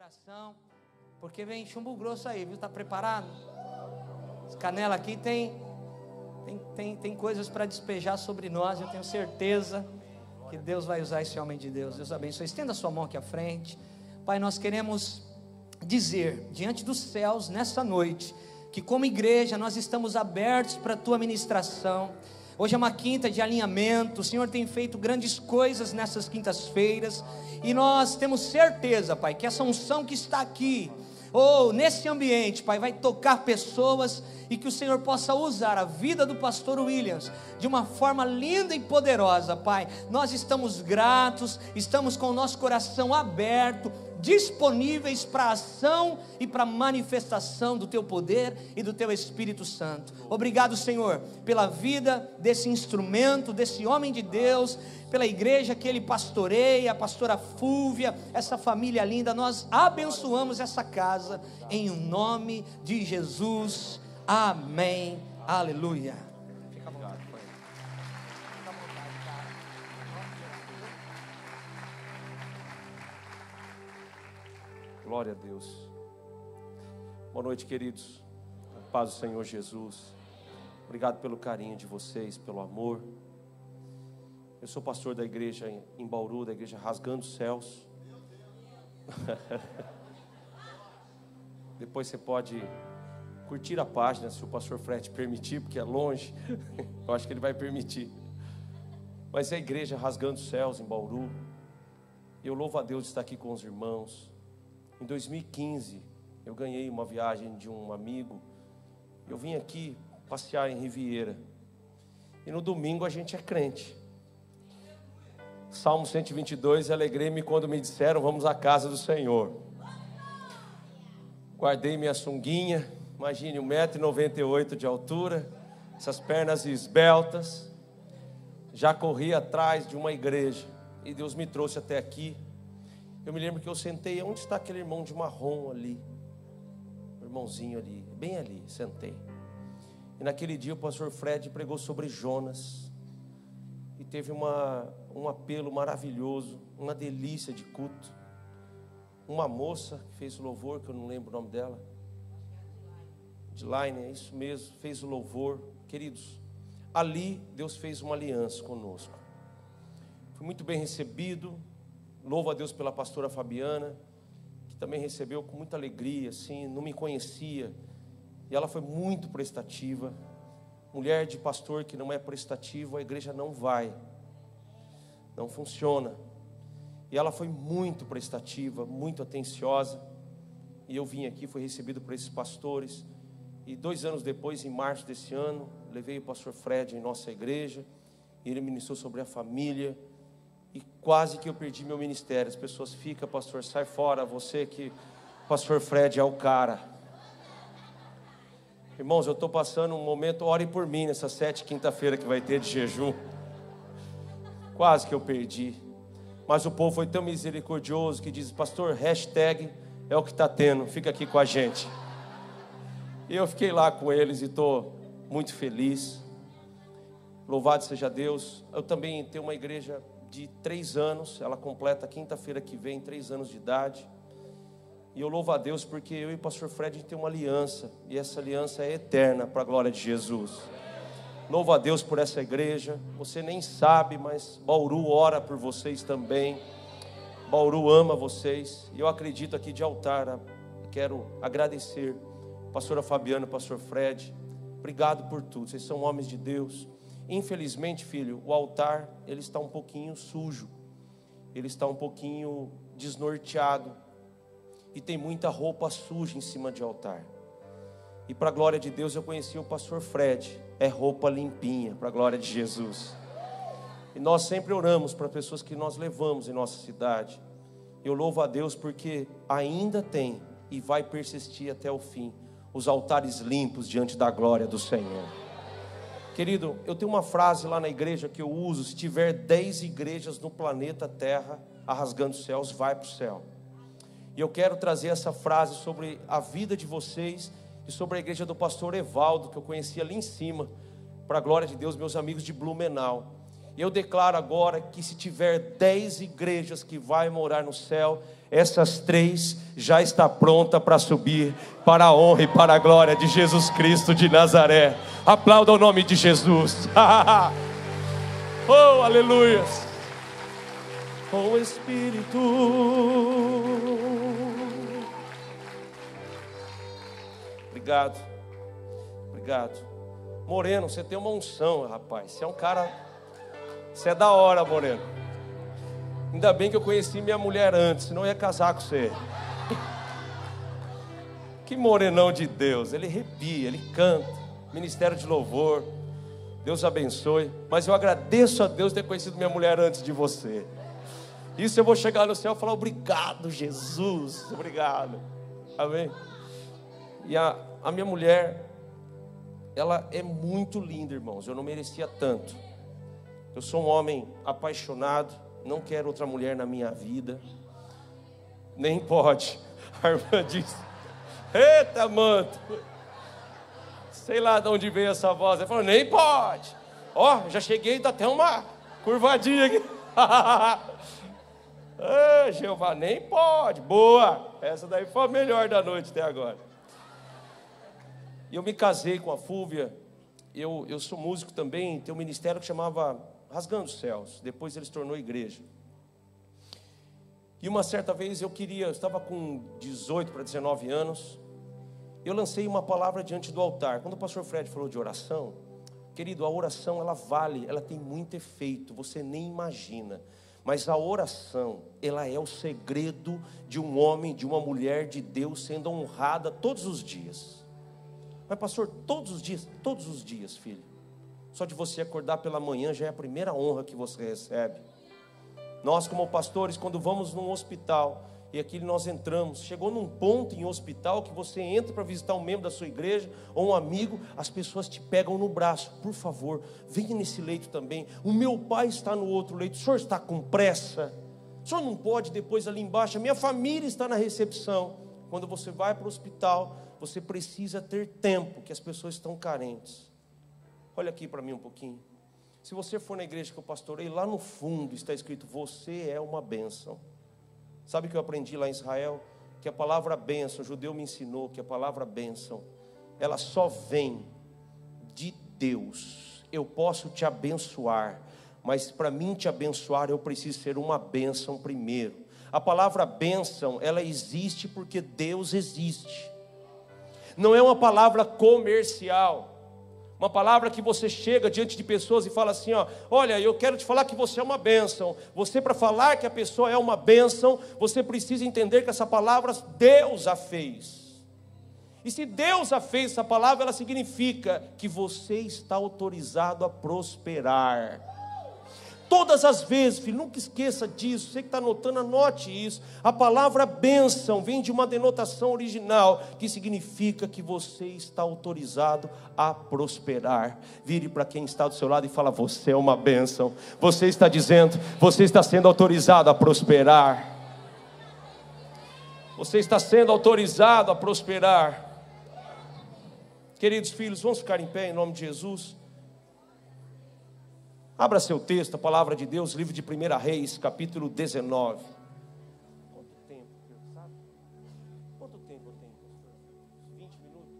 ministração, porque vem chumbo grosso aí, viu? Tá preparado? Esse Canela aqui tem coisas para despejar sobre nós. Eu tenho certeza que Deus vai usar esse homem de Deus. Deus abençoe. Estenda a sua mão aqui à frente. Pai, nós queremos dizer diante dos céus nessa noite que como igreja nós estamos abertos para a tua ministração. Hoje é uma quinta de alinhamento. O Senhor tem feito grandes coisas nessas quintas-feiras, e nós temos certeza, Pai, que essa unção que está aqui, nesse ambiente, Pai, vai tocar pessoas, e que o Senhor possa usar a vida do pastor Williams de uma forma linda e poderosa, Pai. Nós estamos gratos, estamos com o nosso coração aberto, disponíveis para a ação e para a manifestação do Teu poder e do Teu Espírito Santo. Obrigado, Senhor, pela vida desse instrumento, desse homem de Deus, pela igreja que ele pastoreia, a pastora Fúvia, essa família linda. Nós abençoamos essa casa em nome de Jesus. Amém. Aleluia. Fica à vontade. Fica à vontade, cara. Glória a Deus. Boa noite, queridos. A paz do Senhor Jesus. Obrigado pelo carinho de vocês, pelo amor. Eu sou pastor da igreja em Bauru, da igreja Rasgando os Céus. Depois você pode curtir a página, se o pastor Fred permitir, porque é longe. Eu acho que ele vai permitir. Mas é a igreja Rasgando os Céus em Bauru. Eu louvo a Deus de estar aqui com os irmãos. Em 2015, eu ganhei uma viagem de um amigo. Eu vim aqui passear em Riviera. E no domingo a gente é crente. Salmo 122, alegrei-me quando me disseram, vamos à casa do Senhor. Guardei minha sunguinha, imagine 1,98 m de altura, essas pernas esbeltas. Já corri atrás de uma igreja, e Deus me trouxe até aqui. Eu me lembro que eu sentei, onde está aquele irmão de marrom ali? O irmãozinho ali, bem ali, sentei. E naquele dia o pastor Fred pregou sobre Jonas. E teve um apelo maravilhoso, uma delícia de culto. Uma moça que fez o louvor, que eu não lembro o nome dela. Dilaine, é isso mesmo, fez o louvor. Queridos, ali Deus fez uma aliança conosco. Fui muito bem recebido. Louvo a Deus pela pastora Fabiana, que também recebeu com muita alegria, assim, não me conhecia. E ela foi muito prestativa. Mulher de pastor que não é prestativa, a igreja não vai, não funciona. E ela foi muito prestativa, muito atenciosa. E eu vim aqui, fui recebido por esses pastores. E 2 anos depois, em março desse ano, levei o pastor Fred em nossa igreja. E ele ministrou sobre a família. E quase que eu perdi meu ministério. As pessoas ficam, pastor, sai fora, você que o pastor Fred é o cara. Irmãos, eu estou passando um momento, ore por mim nessa 7ª quinta-feira que vai ter de jejum. Quase que eu perdi. Mas o povo foi tão misericordioso que diz, pastor, hashtag é o que está tendo, fica aqui com a gente. E eu fiquei lá com eles e estou muito feliz. Louvado seja Deus. Eu também tenho uma igreja de 3 anos, ela completa quinta-feira que vem 3 anos de idade. E eu louvo a Deus porque eu e o pastor Fred a gente tem uma aliança, e essa aliança é eterna para a glória de Jesus. Louvo a Deus por essa igreja. Você nem sabe, mas Bauru ora por vocês também. Bauru ama vocês. E eu acredito aqui de altar, quero agradecer pastora Fabiana, pastor Fred. Obrigado por tudo, vocês são homens de Deus. Infelizmente, filho, o altar ele está um pouquinho sujo, ele está um pouquinho desnorteado, e tem muita roupa suja em cima de altar. E para a glória de Deus eu conheci o pastor Fred, é roupa limpinha, para a glória de Jesus. E nós sempre oramos para pessoas que nós levamos em nossa cidade. Eu louvo a Deus porque ainda tem e vai persistir até o fim os altares limpos diante da glória do Senhor. Querido, eu tenho uma frase lá na igreja que eu uso: se tiver 10 igrejas no planeta Terra, a Rasgando os Céus vai para o céu. E eu quero trazer essa frase sobre a vida de vocês e sobre a igreja do pastor Evaldo, que eu conheci ali em cima, para a glória de Deus, meus amigos de Blumenau. Eu declaro agora que se tiver 10 igrejas que vai morar no céu, essas 3 já está pronta para subir para a honra e para a glória de Jesus Cristo de Nazaré. Aplauda o nome de Jesus. Oh, aleluia. Oh Espírito. Obrigado. Obrigado. Moreno, você tem uma unção, rapaz. Você é um cara... Você é da hora, Moreno. Ainda bem que eu conheci minha mulher antes, senão eu ia casar com você. Que morenão de Deus. Ele arrepia, ele canta. Ministério de louvor. Deus abençoe. Mas eu agradeço a Deus ter conhecido minha mulher antes de você. Isso eu vou chegar no céu e falar: obrigado, Jesus. Obrigado. Amém. E a minha mulher, ela é muito linda, irmãos. Eu não merecia tanto. Eu sou um homem apaixonado. Não quero outra mulher na minha vida. Nem pode. A irmã disse: eita, manto. Sei lá de onde veio essa voz. Ela falou: nem pode. Ó, já cheguei, dá até uma curvadinha aqui. Jeová, nem pode. Boa. Essa daí foi a melhor da noite até agora. E eu me casei com a Fúvia. Eu sou músico também. Tem um ministério que chamava Rasgando os Céus. Depois ele se tornou igreja. E uma certa vez eu estava com 18 para 19 anos. Eu lancei uma palavra diante do altar. Quando o pastor Fred falou de oração, querido, a oração ela vale, ela tem muito efeito, você nem imagina. Mas a oração, ela é o segredo de um homem, de uma mulher de Deus sendo honrada todos os dias. Mas pastor, todos os dias, filho. Só de você acordar pela manhã já é a primeira honra que você recebe. Nós como pastores, quando vamos num hospital, e aqui nós entramos, chegou num ponto em hospital que você entra para visitar um membro da sua igreja, ou um amigo, as pessoas te pegam no braço: por favor, venha nesse leito também, o meu pai está no outro leito, o senhor está com pressa? O senhor não pode depois ali embaixo? A minha família está na recepção. Quando você vai para o hospital, você precisa ter tempo, que as pessoas estão carentes. Olha aqui para mim um pouquinho. Se você for na igreja que eu pastorei, lá no fundo está escrito: você é uma bênção. Sabe o que eu aprendi lá em Israel? Que a palavra bênção, o judeu me ensinou que a palavra bênção, ela só vem de Deus. Eu posso te abençoar, mas para mim te abençoar eu preciso ser uma bênção primeiro. A palavra bênção, ela existe porque Deus existe. Não é uma palavra comercial. Uma palavra que você chega diante de pessoas e fala assim: ó, olha, eu quero te falar que você é uma bênção. Você, para falar que a pessoa é uma bênção, você precisa entender que essa palavra Deus a fez. E se Deus a fez, essa palavra, ela significa que você está autorizado a prosperar. Todas as vezes, filho, nunca esqueça disso. Você que está anotando, anote isso. A palavra bênção vem de uma denotação original, que significa que você está autorizado a prosperar. Vire para quem está do seu lado e fala: você é uma bênção. Você está dizendo, você está sendo autorizado a prosperar. Você está sendo autorizado a prosperar. Queridos filhos, vamos ficar em pé em nome de Jesus. Abra seu texto, a palavra de Deus, livro de 1 Reis, capítulo 19. Quanto tempo, sabe? Quanto tempo eu tenho, pastor? 20 minutos?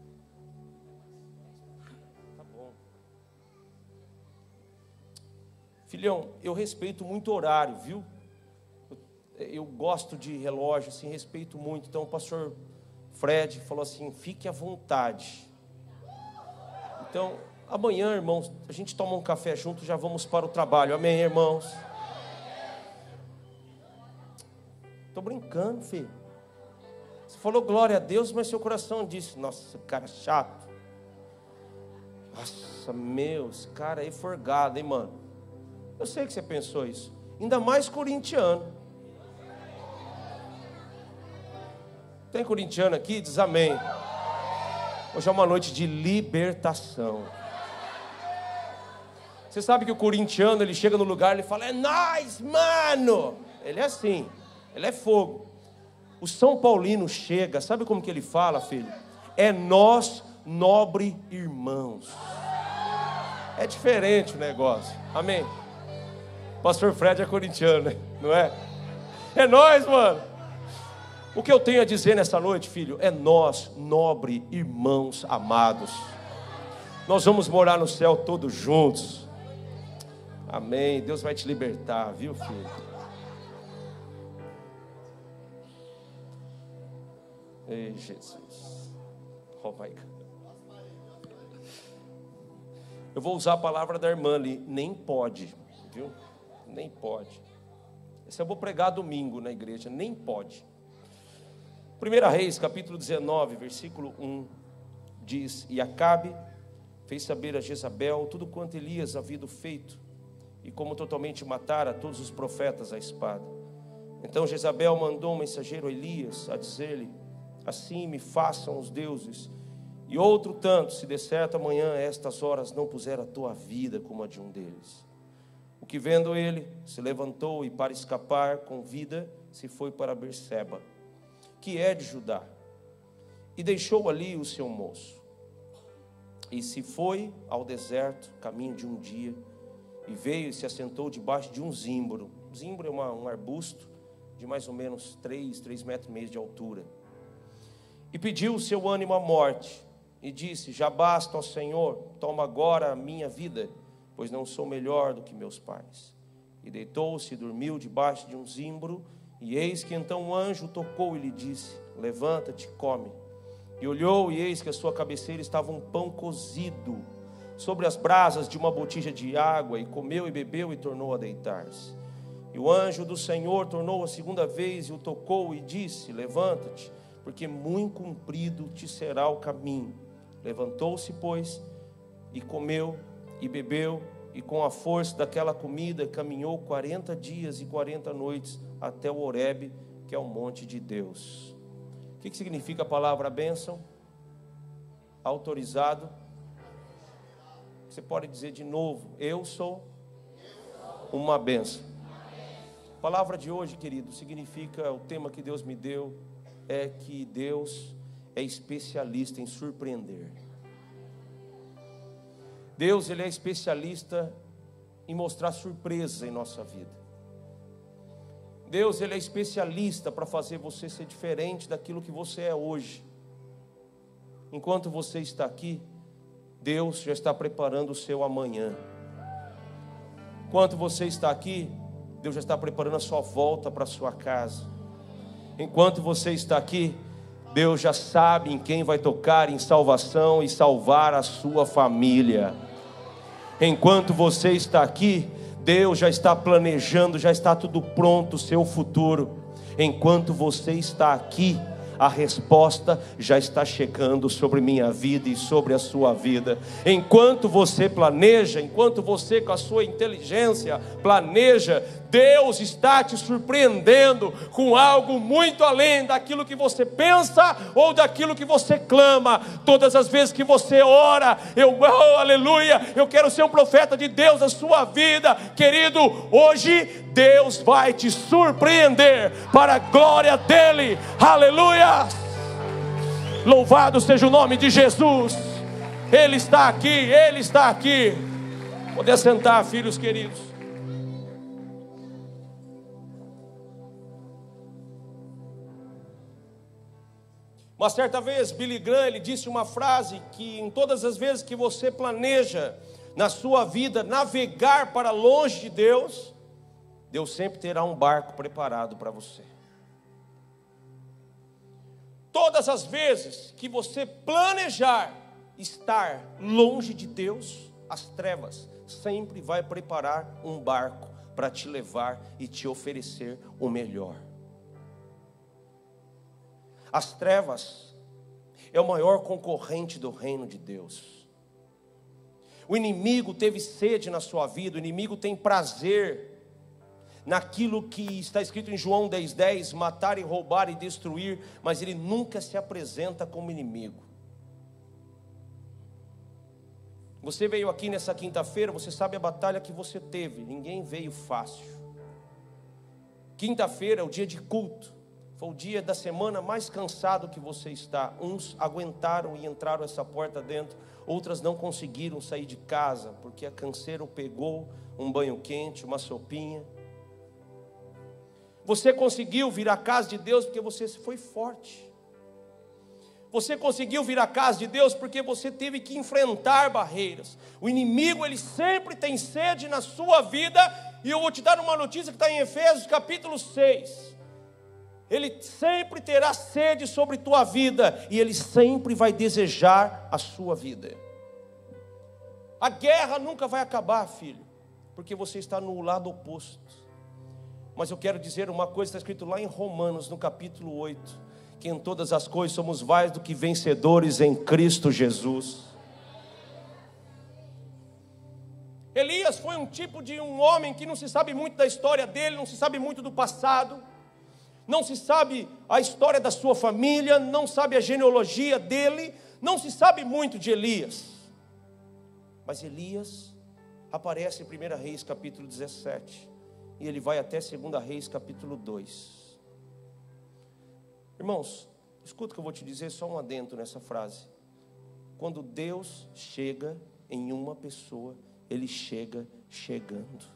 Tá bom. Filhão, eu respeito muito o horário, viu? Eu gosto de relógio, assim, respeito muito. Então o pastor Fred falou assim: fique à vontade. Então... amanhã, irmãos, a gente toma um café junto, já vamos para o trabalho. Amém, irmãos? Estou brincando, filho. Você falou glória a Deus, mas seu coração disse: nossa, esse cara é chato. Nossa, meu, esse cara aí é forgado, hein, mano? Eu sei que você pensou isso. Ainda mais corintiano. Tem corintiano aqui? Diz amém. Hoje é uma noite de libertação. Você sabe que o corintiano, ele chega no lugar, ele fala: é nóis, mano. Ele é assim, ele é fogo. O São Paulino chega, sabe como que ele fala, filho? É nós, nobre irmãos. É diferente o negócio, amém? Pastor Fred é corintiano, né? Não é? É nós, mano. O que eu tenho a dizer nessa noite, filho, é nós, nobre irmãos amados. Nós vamos morar no céu todos juntos. Amém. Deus vai te libertar, viu, filho? Ei, Jesus. Oh my God. Eu vou usar a palavra da irmã ali. Nem pode, viu? Nem pode. Esse eu vou pregar domingo na igreja. Nem pode. 1 Reis, capítulo 19, versículo 1, diz: E Acabe fez saber a Jezabel tudo quanto Elias havia feito, e como totalmente matara todos os profetas à espada. Então Jezabel mandou um mensageiro a Elias a dizer-lhe: Assim me façam os deuses, e outro tanto, se de certo amanhã a estas horas não puser a tua vida como a de um deles. O que vendo ele, se levantou e para escapar com vida, se foi para Berseba, que é de Judá, e deixou ali o seu moço. E se foi ao deserto, caminho de um dia, e veio e se assentou debaixo de um zimbro. Zimbro é um arbusto de mais ou menos 3 metros e meio de altura. E pediu o seu ânimo à morte, e disse: Já basta, ó Senhor, toma agora a minha vida, pois não sou melhor do que meus pais. E deitou-se e dormiu debaixo de um zimbro. E eis que então um anjo tocou e lhe disse: Levanta-te, come. E olhou, e eis que a sua cabeceira estava um pão cozido sobre as brasas de uma botija de água. E comeu e bebeu e tornou a deitar-se. E o anjo do Senhor tornou a segunda vez e o tocou e disse: Levanta-te, porque muito comprido te será o caminho. Levantou-se, pois, e comeu e bebeu, e com a força daquela comida caminhou 40 dias e 40 noites até o Horebe, que é o monte de Deus. O que significa a palavra bênção? Autorizado. Você pode dizer de novo: eu sou uma bênção. A palavra de hoje, querido, significa, o tema que Deus me deu é que Deus é especialista em surpreender. Deus, Ele é especialista em mostrar surpresa em nossa vida. Deus, Ele é especialista para fazer você ser diferente daquilo que você é hoje. Enquanto você está aqui, Deus já está preparando o seu amanhã. Enquanto você está aqui, Deus já está preparando a sua volta para a sua casa. Enquanto você está aqui, Deus já sabe em quem vai tocar em salvação e salvar a sua família. Enquanto você está aqui, Deus já está planejando, já está tudo pronto o seu futuro. Enquanto você está aqui, a resposta já está chegando sobre minha vida e sobre a sua vida. Enquanto você planeja, enquanto você com a sua inteligência planeja, Deus está te surpreendendo com algo muito além daquilo que você pensa ou daquilo que você clama. Todas as vezes que você ora, aleluia, eu quero ser um profeta de Deus na sua vida, querido. Hoje Deus vai te surpreender para a glória dele, aleluia. Louvado seja o nome de Jesus. Ele está aqui, Ele está aqui. Pode sentar, filhos queridos. Uma certa vez, Billy Graham, ele disse uma frase que em todas as vezes que você planeja na sua vida navegar para longe de Deus, Deus sempre terá um barco preparado para você. Todas as vezes que você planejar estar longe de Deus, as trevas sempre vai preparar um barco para te levar e te oferecer o melhor. As trevas é o maior concorrente do reino de Deus. O inimigo teve sede na sua vida, o inimigo tem prazer naquilo que está escrito em João 10:10, matar e roubar e destruir, mas ele nunca se apresenta como inimigo. Você veio aqui nessa quinta-feira, você sabe a batalha que você teve, ninguém veio fácil. Quinta-feira é o dia de culto. Foi o dia da semana mais cansado que você está. Uns aguentaram e entraram essa porta dentro. Outras não conseguiram sair de casa, porque a canseira pegou um banho quente, uma sopinha. Você conseguiu vir à casa de Deus porque você foi forte. Você conseguiu vir à casa de Deus porque você teve que enfrentar barreiras. O inimigo, ele sempre tem sede na sua vida. E eu vou te dar uma notícia que está em Efésios capítulo 6. Ele sempre terá sede sobre tua vida. E ele sempre vai desejar a sua vida. A guerra nunca vai acabar, filho, porque você está no lado oposto. Mas eu quero dizer uma coisa, está escrito lá em Romanos, no capítulo 8, que em todas as coisas somos mais do que vencedores em Cristo Jesus. Elias foi um tipo de um homem que não se sabe muito da história dele, não se sabe muito do passado, não se sabe a história da sua família, não sabe a genealogia dele, não se sabe muito de Elias. Mas Elias aparece em 1 Reis capítulo 17, e ele vai até 2 Reis capítulo 2. Irmãos, escuta o que eu vou te dizer, só um adendo nessa frase. Quando Deus chega em uma pessoa, Ele chega chegando.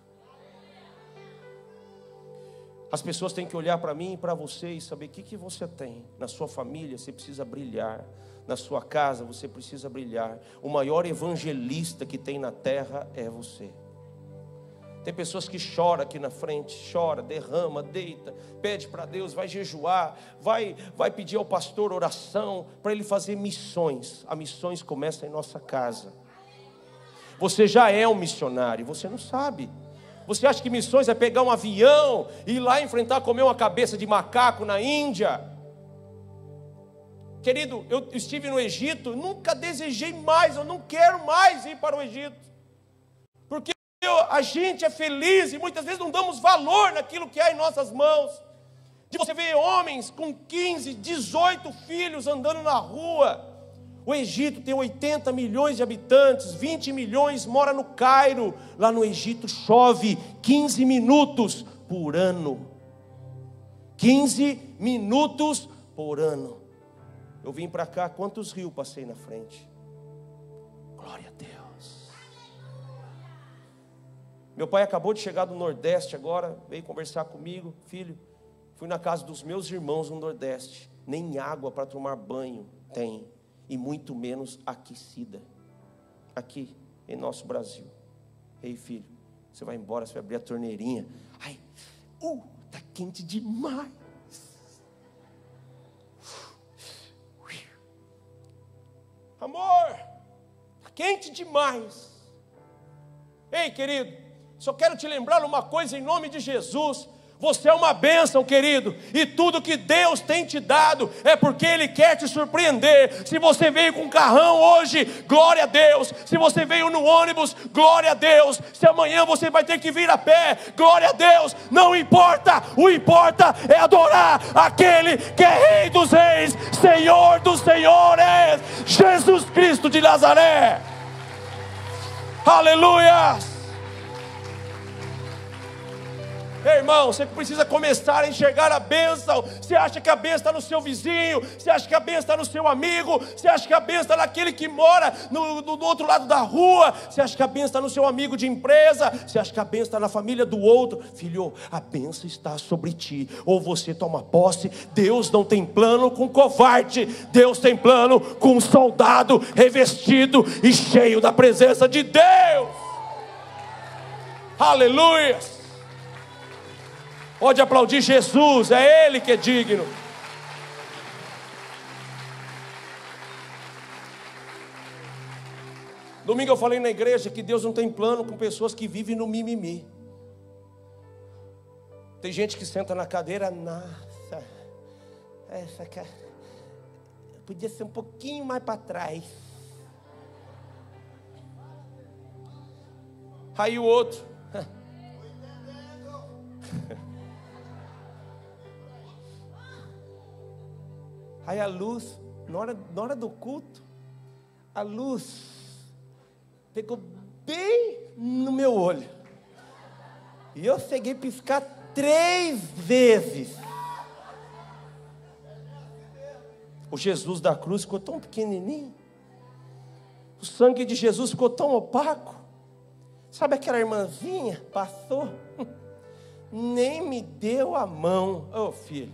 As pessoas têm que olhar para mim e para você e saber o que você tem. Na sua família você precisa brilhar. Na sua casa você precisa brilhar. O maior evangelista que tem na terra é você. Tem pessoas que choram aqui na frente, chora, derrama, deita, pede para Deus, vai jejuar, vai pedir ao pastor oração para ele fazer missões. As missões começam em nossa casa. Você já é um missionário, você não sabe. Você acha que missões é pegar um avião e ir lá enfrentar, comer uma cabeça de macaco na Índia? Querido, eu estive no Egito, nunca desejei mais, eu não quero mais ir para o Egito. Porque a gente é feliz e muitas vezes não damos valor naquilo que há em nossas mãos. De você ver homens com 15, 18 filhos andando na rua. O Egito tem 80 milhões de habitantes, 20 milhões moram no Cairo. Lá no Egito chove 15 minutos por ano. 15 minutos por ano. Eu vim para cá, quantos rios passei na frente? Glória a Deus. Meu pai acabou de chegar do Nordeste agora, veio conversar comigo. Filho, fui na casa dos meus irmãos no Nordeste. Nem água para tomar banho tem. E muito menos aquecida. Aqui, em nosso Brasil. Ei, filho, você vai embora, você vai abrir a torneirinha. Ai, tá quente demais. Amor, tá quente demais. Ei, querido, só quero te lembrar uma coisa em nome de Jesus. Você é uma bênção, querido, e tudo que Deus tem te dado é porque Ele quer te surpreender. Se você veio com um carrão hoje, glória a Deus. Se você veio no ônibus, glória a Deus. Se amanhã você vai ter que vir a pé, glória a Deus. Não importa, o importa é adorar aquele que é Rei dos Reis, Senhor dos Senhores, Jesus Cristo de Nazaré. Aleluia. Irmão, você precisa começar a enxergar a bênção. Você acha que a bênção está no seu vizinho? Você acha que a bênção está no seu amigo? Você acha que a bênção está naquele que mora do outro lado da rua? Você acha que a bênção está no seu amigo de empresa? Você acha que a bênção está na família do outro? Filho, a bênção está sobre ti. Ou você toma posse. Deus não tem plano com covarde. Deus tem plano com um soldado revestido e cheio da presença de Deus. Aleluia. Pode aplaudir Jesus, é Ele que é digno. Domingo eu falei na igreja que Deus não tem plano com pessoas que vivem no mimimi. Tem gente que senta na cadeira, nossa, essa cara podia ser um pouquinho mais para trás. Aí o outro, aí a luz, na hora do culto, a luz pegou bem no meu olho. E eu cheguei a piscar 3 vezes. O Jesus da cruz ficou tão pequenininho. O sangue de Jesus ficou tão opaco. Sabe aquela irmãzinha? Passou. Nem me deu a mão. Ô filho.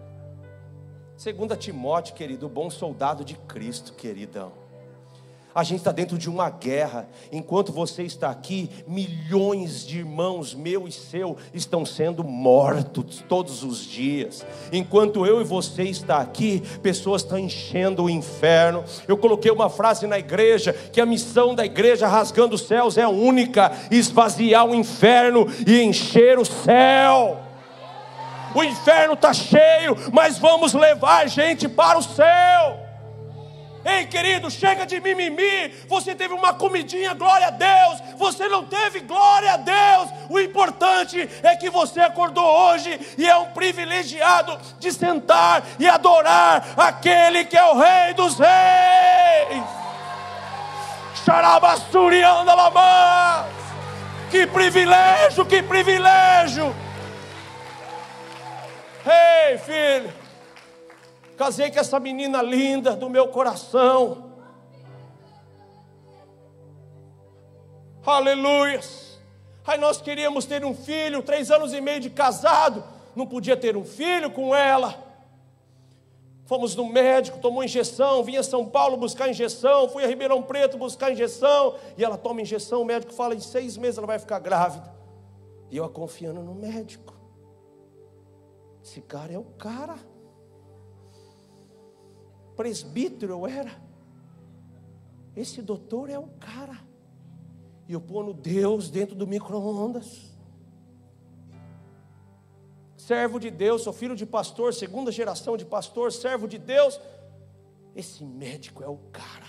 2 Timóteo, querido, o bom soldado de Cristo, queridão. A gente está dentro de uma guerra. Enquanto você está aqui, milhões de irmãos meu e seu estão sendo mortos todos os dias. Enquanto eu e você está aqui, pessoas estão enchendo o inferno. Eu coloquei uma frase na igreja, que a missão da igreja rasgando os céus é única: esvaziar o inferno e encher o céu. O inferno está cheio, mas vamos levar gente para o céu. Ei, querido, chega de mimimi. Você teve uma comidinha, glória a Deus. Você não teve, glória a Deus. O importante é que você acordou hoje e é um privilegiado de sentar e adorar aquele que é o Rei dos Reis. Xarabassurianda Lamã. Que privilégio, que privilégio. Ei, filho, casei com essa menina linda do meu coração. Aleluia. Aí nós queríamos ter um filho, 3 anos e meio de casado, não podia ter um filho com ela. Fomos no médico, tomou injeção, vinha a São Paulo buscar injeção, fui a Ribeirão Preto buscar injeção, e ela toma injeção, o médico fala, em 6 meses ela vai ficar grávida. E eu confiando no médico. Esse cara é o cara. Presbítero eu era. Esse doutor é o cara. E eu pondo Deus dentro do micro-ondas. Servo de Deus, sou filho de pastor, 2ª geração de pastor, servo de Deus. Esse médico é o cara.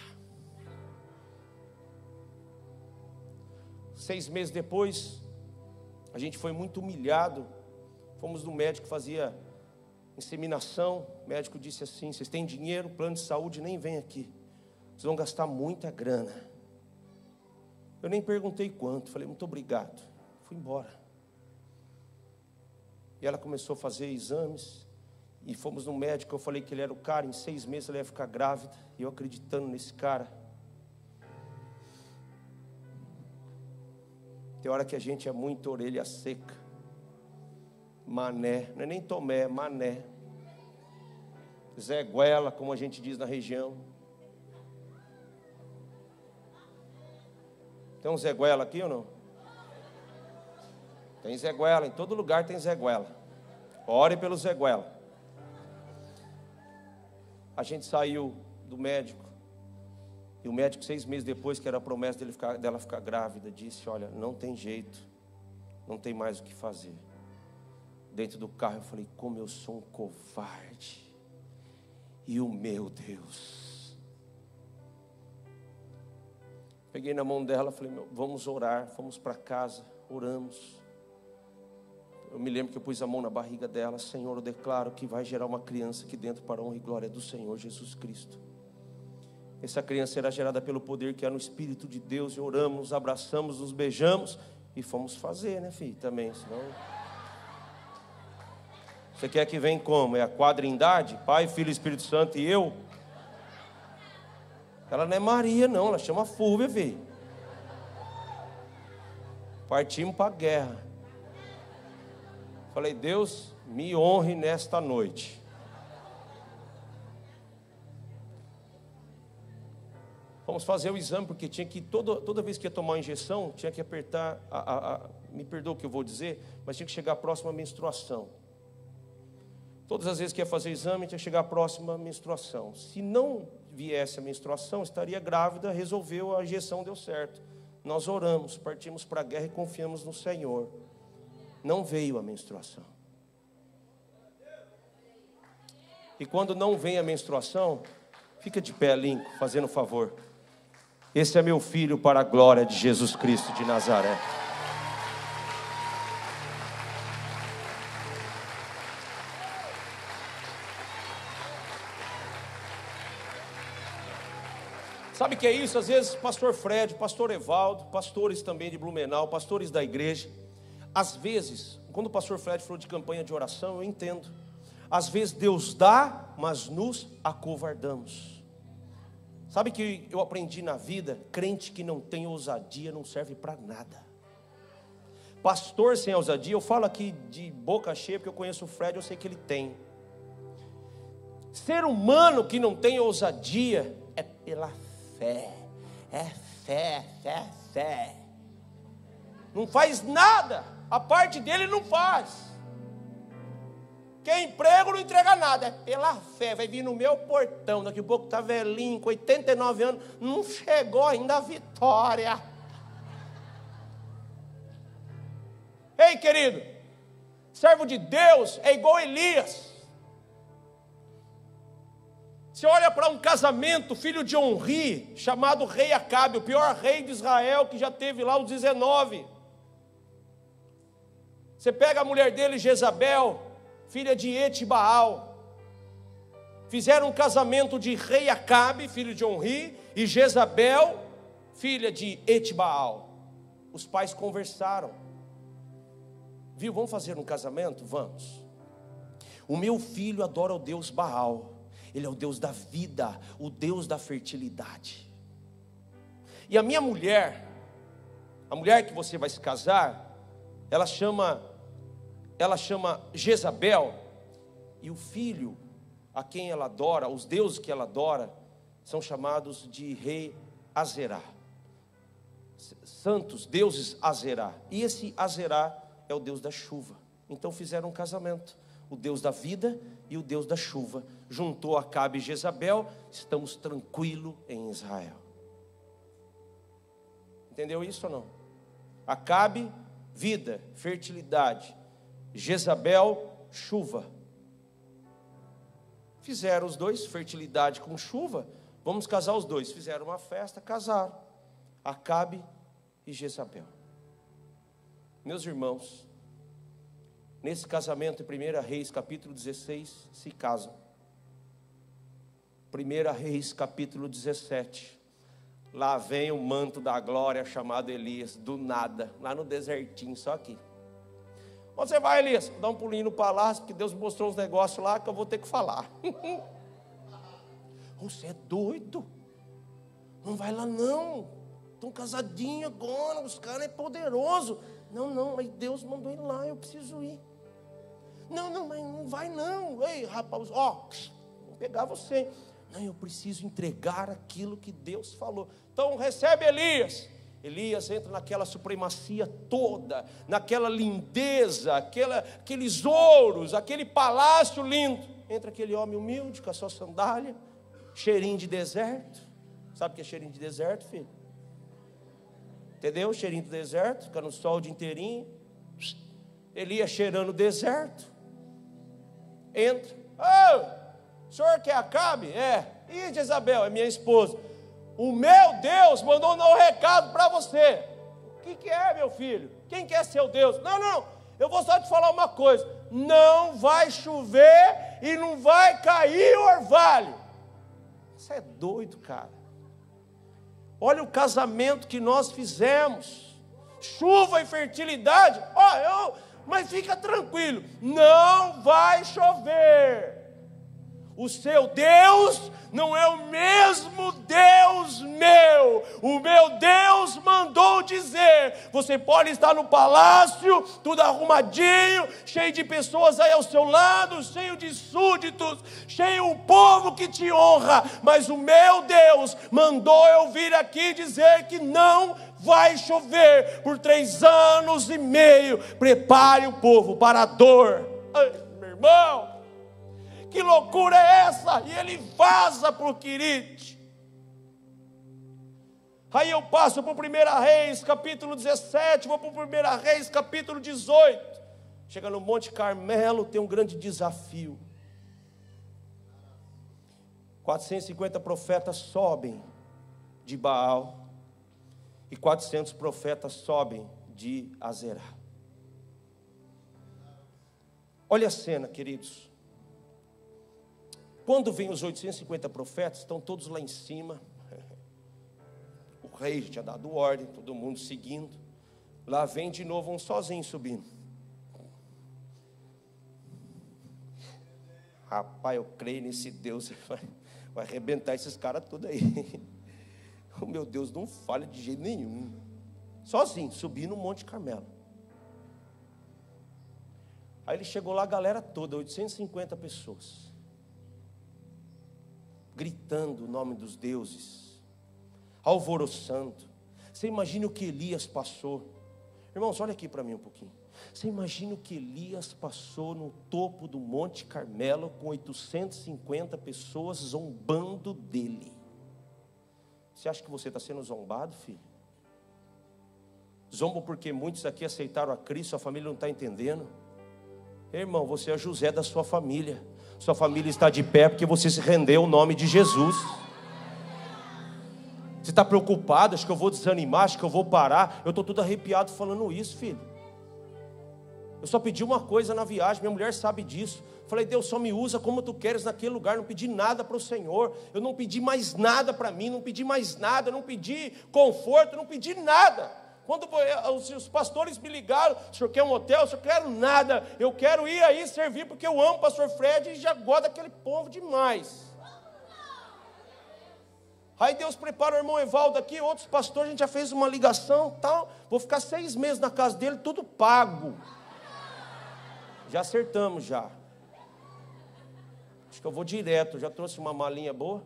6 meses depois, a gente foi muito humilhado. Fomos no médico, fazia inseminação. O médico disse assim: vocês têm dinheiro, plano de saúde, nem vem aqui. Vocês vão gastar muita grana. Eu nem perguntei quanto, falei muito obrigado. Fui embora. E ela começou a fazer exames. E fomos no médico, eu falei que ele era o cara. Em 6 meses ela ia ficar grávida. E eu acreditando nesse cara. Tem hora que a gente é muito orelha seca. Mané, não é nem Tomé, mané. Zé Guela, como a gente diz na região. Tem um Zé Guela aqui ou não? Tem Zé Guela, em todo lugar tem Zé Guela. Ore pelo Zé Guela. A gente saiu do médico. E o médico, 6 meses depois, que era a promessa dela ficar grávida, disse: olha, não tem jeito. Não tem mais o que fazer. Dentro do carro eu falei: como eu sou um covarde. E o meu Deus. Peguei na mão dela, falei: vamos orar. Fomos para casa, oramos. Eu me lembro que eu pus a mão na barriga dela. Senhor, eu declaro que vai gerar uma criança aqui dentro para a honra e glória do Senhor Jesus Cristo. Essa criança será gerada pelo poder que há no Espírito de Deus. E oramos, nos abraçamos, nos beijamos. E fomos fazer, né, filho? Também, senão... Você quer que venha como? É a quadrindade? Pai, Filho, Espírito Santo e eu? Ela não é Maria, não. Ela chama Fúvia, filho. Partimos para a guerra. Falei: Deus, me honre nesta noite. Vamos fazer o exame, porque tinha que, toda vez que ia tomar uma injeção, tinha que apertar, me perdoa o que eu vou dizer, mas tinha que chegar próximo à menstruação. Todas as vezes que ia fazer exame, tinha que chegar próximo à menstruação. Se não viesse a menstruação, estaria grávida, resolveu, a injeção deu certo. Nós oramos, partimos para a guerra e confiamos no Senhor. Não veio a menstruação. E quando não vem a menstruação, fica de pé, Lincoln, fazendo favor. Esse é meu filho para a glória de Jesus Cristo de Nazaré. Sabe o que é isso? Às vezes, pastor Fred, pastor Evaldo, pastores também de Blumenau, pastores da igreja. Às vezes, quando o pastor Fred falou de campanha de oração, eu entendo. Às vezes Deus dá, mas nos acovardamos. Sabe que eu aprendi na vida? Crente que não tem ousadia não serve para nada. Pastor sem ousadia, eu falo aqui de boca cheia, porque eu conheço o Fred, eu sei que ele tem. Ser humano que não tem ousadia é pela fé. É fé, fé, fé. Não faz nada, a parte dele não faz. Quer emprego não entrega nada, é pela fé. Vai vir no meu portão, daqui a pouco está velhinho, com 89 anos, não chegou ainda a vitória. Ei, querido, servo de Deus é igual Elias. Você olha para um casamento, filho de Onri, chamado rei Acabe, o pior rei de Israel que já teve lá os 19. Você pega a mulher dele, Jezabel, filha de Etibaal. Fizeram um casamento de rei Acabe, filho de Onri, e Jezabel, filha de Etibaal. Os pais conversaram. Viu, vamos fazer um casamento? Vamos. O meu filho adora o Deus Baal. Ele é o Deus da vida, o Deus da fertilidade. E a minha mulher, a mulher que você vai se casar, ela chama Jezabel. E o filho a quem ela adora, os deuses que ela adora, são chamados de rei Azerá. Santos, deuses Azerá. E esse Azerá é o Deus da chuva. Então fizeram um casamento. O Deus da vida e o Deus da chuva. Juntou Acabe e Jezabel. Estamos tranquilos em Israel. Entendeu isso ou não? Acabe, vida, fertilidade. Jezabel, chuva. Fizeram os dois, fertilidade com chuva. Vamos casar os dois. Fizeram uma festa, casaram. Acabe e Jezabel. Meus irmãos, nesse casamento em 1 Reis capítulo 16 se casam. 1 Reis capítulo 17, lá vem o manto da glória chamado Elias, do nada, lá no desertinho, só aqui. Onde você vai, Elias? Vou dar um pulinho no palácio, porque Deus mostrou uns negócios lá que eu vou ter que falar. Você é doido? Não vai lá não, estão casadinhos agora, os caras é poderoso. Não, mas Deus mandou ir lá, eu preciso ir. Não, mas não vai não. Ei, rapaz, vou pegar você. Não, eu preciso entregar aquilo que Deus falou. Então recebe Elias. Elias entra naquela supremacia toda, naquela lindeza, aqueles ouros, aquele palácio lindo. Entra aquele homem humilde com a sua sandália, cheirinho de deserto. Sabe o que é cheirinho de deserto, filho? Entendeu? Cheirinho do deserto, fica no sol o dia inteirinho. Elias cheirando o deserto. Entra. O senhor quer Acabe? É. E Jezabel, é minha esposa. O meu Deus mandou dar um recado para você. O que é, meu filho? Quem quer ser o Deus? Não, eu vou só te falar uma coisa. Não vai chover e não vai cair o orvalho. Você é doido, cara. Olha o casamento que nós fizemos. Chuva e fertilidade. Mas fica tranquilo. Não vai chover. O seu Deus não é o mesmo Deus meu. O meu Deus mandou dizer: você pode estar no palácio, tudo arrumadinho, cheio de pessoas aí ao seu lado, cheio de súditos, cheio um povo que te honra, mas o meu Deus mandou eu vir aqui dizer que não vai chover por 3 anos e meio. Prepare o povo para a dor. Ai, meu irmão, que loucura é essa? E ele vaza para o Quirite. Aí eu passo para o 1 Reis capítulo 17, vou para o 1 Reis capítulo 18. Chega no Monte Carmelo, tem um grande desafio. 450 profetas sobem de Baal e 400 profetas sobem de Azerá. Olha a cena, queridos. Quando vem os 850 profetas, estão todos lá em cima. O rei já tinha dado ordem, todo mundo seguindo. Lá vem de novo um sozinho subindo. rapaz, eu creio nesse Deus, vai arrebentar esses caras tudo aí. O meu Deus não falha de jeito nenhum. Sozinho, subi no Monte Carmelo. Aí ele chegou lá, a galera toda, 850 pessoas, gritando o nome dos deuses, alvoroçando. Você imagina o que Elias passou. Irmãos, olha aqui para mim um pouquinho. Você imagina o que Elias passou no topo do Monte Carmelo, com 850 pessoas zombando dele. Você acha que você está sendo zombado, filho? Zombam porque muitos aqui aceitaram a Cristo, sua família não está entendendo. Irmão, você é José da sua família. Sua família está de pé porque você se rendeu ao nome de Jesus. Você está preocupado, acho que eu vou desanimar, acho que eu vou parar. Eu estou todo arrepiado falando isso, filho. Eu só pedi uma coisa na viagem, minha mulher sabe disso. Falei, Deus, só me usa como tu queres naquele lugar. Não pedi nada para o Senhor. Eu não pedi mais nada para mim, não pedi mais nada. Eu não pedi conforto, não pedi nada. Quando os pastores me ligaram, o senhor quer um hotel? O senhor quer nada. Eu quero ir aí servir porque eu amo o pastor Fred e já gosto daquele povo demais. Aí Deus prepara o irmão Evaldo aqui, outros pastores, a gente já fez uma ligação, tal. Vou ficar 6 meses na casa dele, tudo pago. Já acertamos já. Acho que eu vou direto, já trouxe uma malinha boa.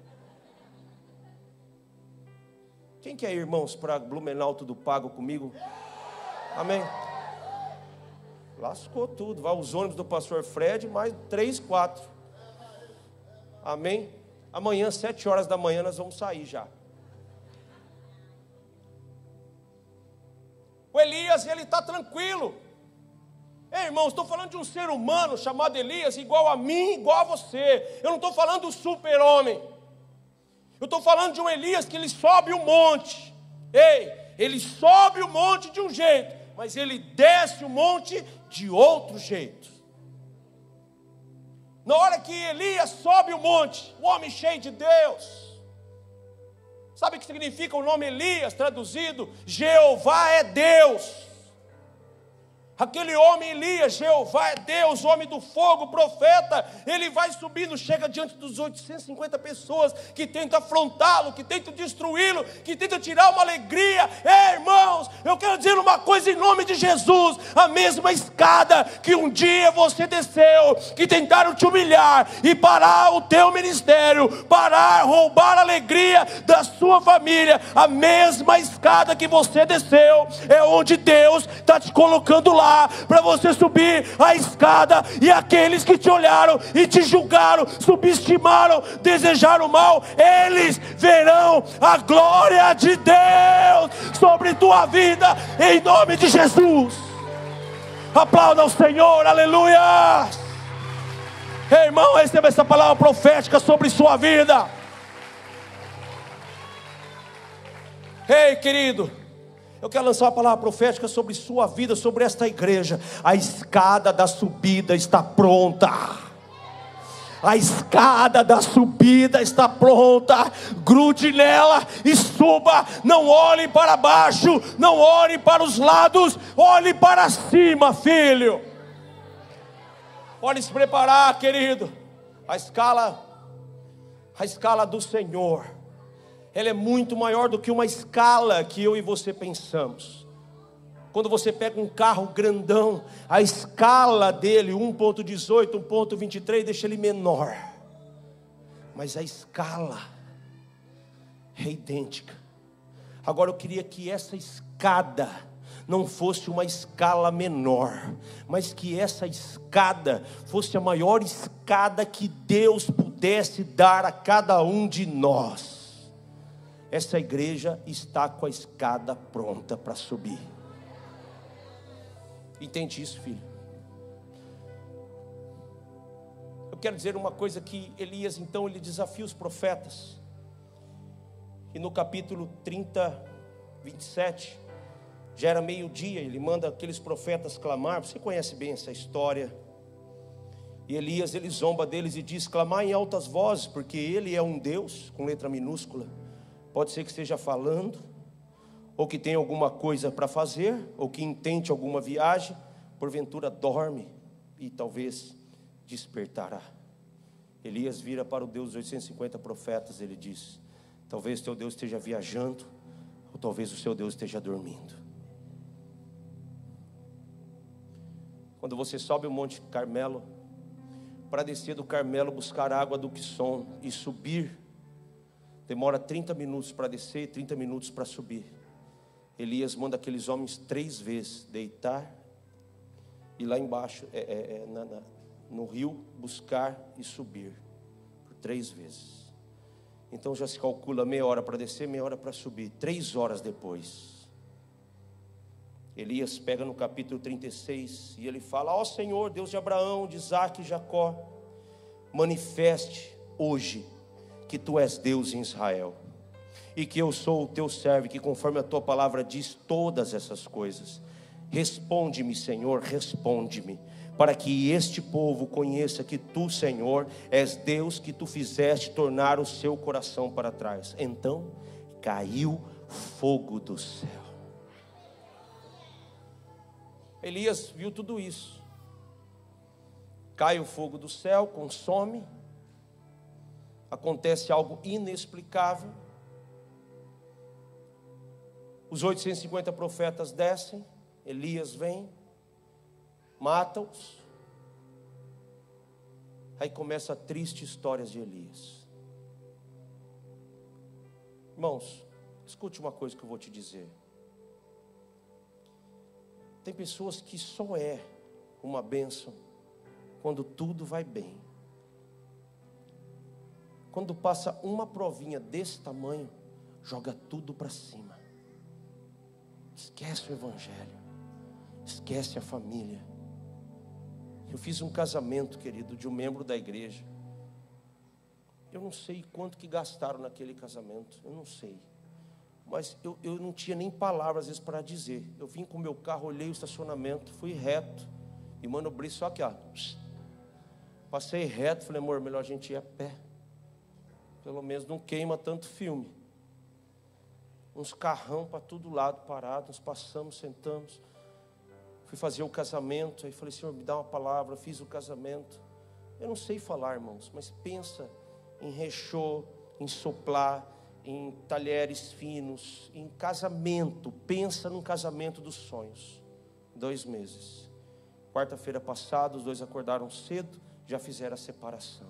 Quem quer ir, irmãos, para Blumenau tudo pago comigo? Amém? Lascou tudo, vai os ônibus do pastor Fred, mais 3, 4. Amém? Amanhã, 7 horas da manhã, nós vamos sair já. O Elias, ele está tranquilo. Ei, irmãos, estou falando de um ser humano chamado Elias, igual a mim, igual a você. Eu não estou falando do super-homem. Eu estou falando de um Elias que ele sobe o monte. Ei, ele sobe o monte de um jeito, mas ele desce o monte de outro jeito. Na hora que Elias sobe o monte, o homem cheio de Deus. Sabe o que significa o nome Elias, traduzido? Jeová é Deus. Aquele homem Elias, Jeová é Deus, homem do fogo, profeta. Ele vai subindo, chega diante dos 850 pessoas que tentam afrontá-lo, que tentam destruí-lo, que tentam tirar uma alegria. Irmãos, eu quero dizer uma coisa em nome de Jesus. A mesma escada que um dia você desceu, que tentaram te humilhar e parar o teu ministério, parar, roubar a alegria da sua família, a mesma escada que você desceu, é onde Deus está te colocando lá, para você subir a escada, e aqueles que te olharam e te julgaram, subestimaram, desejaram mal, eles verão a glória de Deus sobre tua vida, em nome de Jesus. Aplauda o Senhor, aleluia. Ei, irmão, receba essa palavra profética sobre sua vida. Ei, querido, eu quero lançar uma palavra profética sobre sua vida, sobre esta igreja. A escada da subida está pronta. A escada da subida está pronta. Grude nela e suba. Não olhe para baixo, não olhe para os lados, olhe para cima, filho. Pode se preparar, querido. A escala do Senhor, ela é muito maior do que uma escala que eu e você pensamos. Quando você pega um carro grandão, a escala dele, 1.18, 1.23, deixa ele menor. Mas a escala é idêntica. Agora eu queria que essa escada não fosse uma escala menor, mas que essa escada fosse a maior escada que Deus pudesse dar a cada um de nós. Essa igreja está com a escada pronta para subir. Entende isso, filho? Eu quero dizer uma coisa, que Elias, então, ele desafia os profetas. E no capítulo 30, 27, já era meio-dia, ele manda aqueles profetas clamar. Você conhece bem essa história. E Elias, ele zomba deles e diz: clamar em altas vozes, porque ele é um Deus, com letra minúscula. Pode ser que esteja falando, ou que tenha alguma coisa para fazer, ou que intente alguma viagem, porventura dorme e talvez despertará. Elias vira para o Deus dos 850 profetas, ele diz: talvez teu Deus esteja viajando, ou talvez o seu Deus esteja dormindo. Quando você sobe o Monte Carmelo, para descer do Carmelo, buscar água do Quisson e subir, demora 30 minutos para descer e 30 minutos para subir. Elias manda aqueles homens 3 vezes deitar e lá embaixo, no rio, buscar e subir, por 3 vezes. Então já se calcula meia hora para descer, meia hora para subir. 3 horas depois, Elias pega no capítulo 36 e ele fala: ó Senhor, Deus de Abraão, de Isaque e Jacó, manifeste hoje que tu és Deus em Israel, e que eu sou o teu servo, que conforme a tua palavra diz todas essas coisas. Responde-me, Senhor, responde-me, para que este povo conheça que tu, Senhor, és Deus, que tu fizeste tornar o seu coração para trás. Então caiu fogo do céu. Elias viu tudo isso. Cai o fogo do céu, consome. Acontece algo inexplicável. Os 850 profetas descem. Elias vem, mata-os. Aí começa a triste história de Elias. Irmãos, escute uma coisa que eu vou te dizer. Tem pessoas que só é uma bênção quando tudo vai bem. Quando passa uma provinha desse tamanho, joga tudo para cima. Esquece o evangelho. Esquece a família. Eu fiz um casamento, querido, de um membro da igreja. Eu não sei quanto que gastaram naquele casamento. Eu não sei. Mas eu não tinha nem palavras às vezes para dizer. Eu vim com o meu carro, olhei o estacionamento, fui reto e manobrei só aqui, ó. Passei reto, falei: amor, melhor a gente ir a pé. Pelo menos não queima tanto filme. Uns carrão para todo lado parado, nós passamos, sentamos. Fui fazer o casamento, aí falei: Senhor, me dá uma palavra. Fiz o casamento. Eu não sei falar, irmãos, mas pensa em rechô, em soplar, em talheres finos, em casamento. Pensa num casamento dos sonhos. 2 meses. Quarta-feira passada, os 2 acordaram cedo, já fizeram a separação.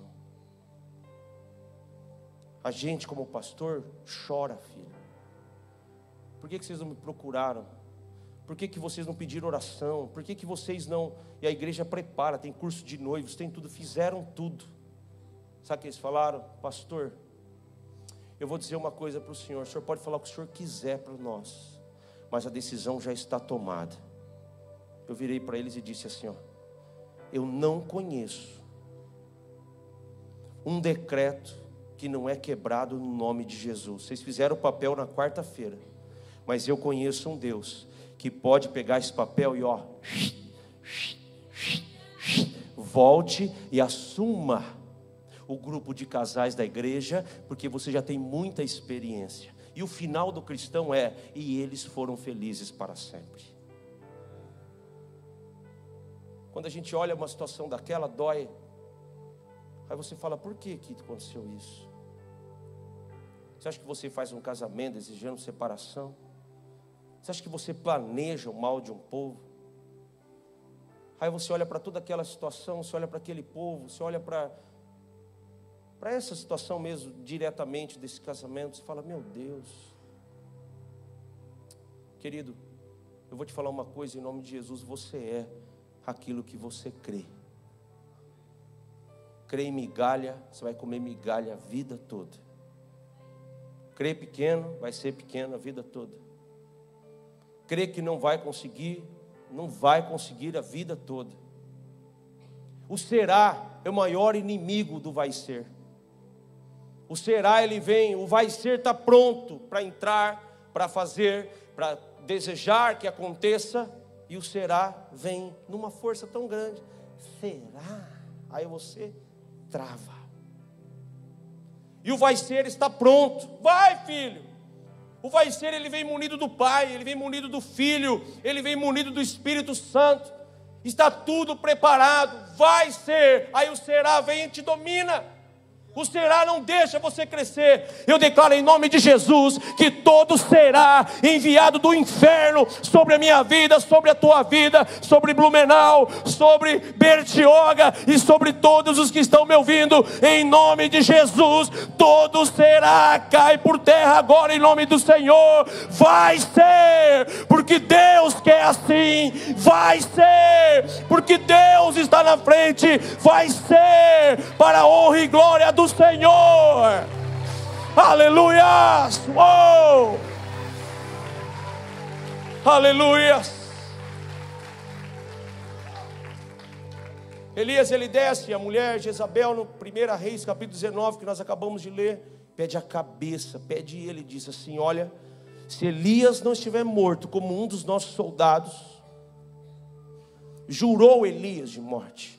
A gente, como pastor, chora, filho. Por que vocês não me procuraram? Por que vocês não pediram oração? Por que vocês não... E a igreja prepara, tem curso de noivos, tem tudo, fizeram tudo. Sabe o que eles falaram? Pastor, eu vou dizer uma coisa para o senhor pode falar o que o senhor quiser para nós, mas a decisão já está tomada. Eu virei para eles e disse assim, ó: eu não conheço um decreto que não é quebrado no nome de Jesus. Vocês fizeram o papel na quarta-feira, mas eu conheço um Deus que pode pegar esse papel e ó, volte e assuma o grupo de casais da igreja, porque você já tem muita experiência. E o final do cristão é: e eles foram felizes para sempre. Quando a gente olha uma situação daquela, dói. Aí você fala: por que aconteceu isso? Você acha que você faz um casamento desejando separação? Você acha que você planeja o mal de um povo? Aí você olha para toda aquela situação, você olha para aquele povo, você olha para essa situação mesmo, diretamente desse casamento, você fala: meu Deus. Querido, eu vou te falar uma coisa em nome de Jesus: você é aquilo que você crê. Crê em migalha, você vai comer migalha a vida toda. Crê pequeno, vai ser pequeno a vida toda. Crê que não vai conseguir a vida toda. O será é o maior inimigo do vai ser. O será, ele vem, o vai ser está pronto para entrar, para fazer, para desejar que aconteça, e o será vem numa força tão grande. Será? Aí você trava. E o vai ser está pronto. Vai, filho. O vai ser, ele vem munido do Pai, ele vem munido do Filho, ele vem munido do Espírito Santo. Está tudo preparado. Vai ser. Aí o será vem e te domina. O será não deixa você crescer. Eu declaro em nome de Jesus que todo será enviado do inferno sobre a minha vida, sobre a tua vida, sobre Blumenau, sobre Bertioga e sobre todos os que estão me ouvindo. Em nome de Jesus, todo será, cai por terra agora em nome do Senhor. Vai ser, porque Deus quer assim. Vai ser, porque Deus está na frente. Vai ser para a honra e glória do Senhor. Aleluia! Oh! Aleluia! Elias, ele desce, a mulher Jezabel, no 1 Reis, capítulo 19, que nós acabamos de ler, pede a cabeça, pede ele, diz assim: olha, se Elias não estiver morto, como um dos nossos soldados, jurou Elias de morte.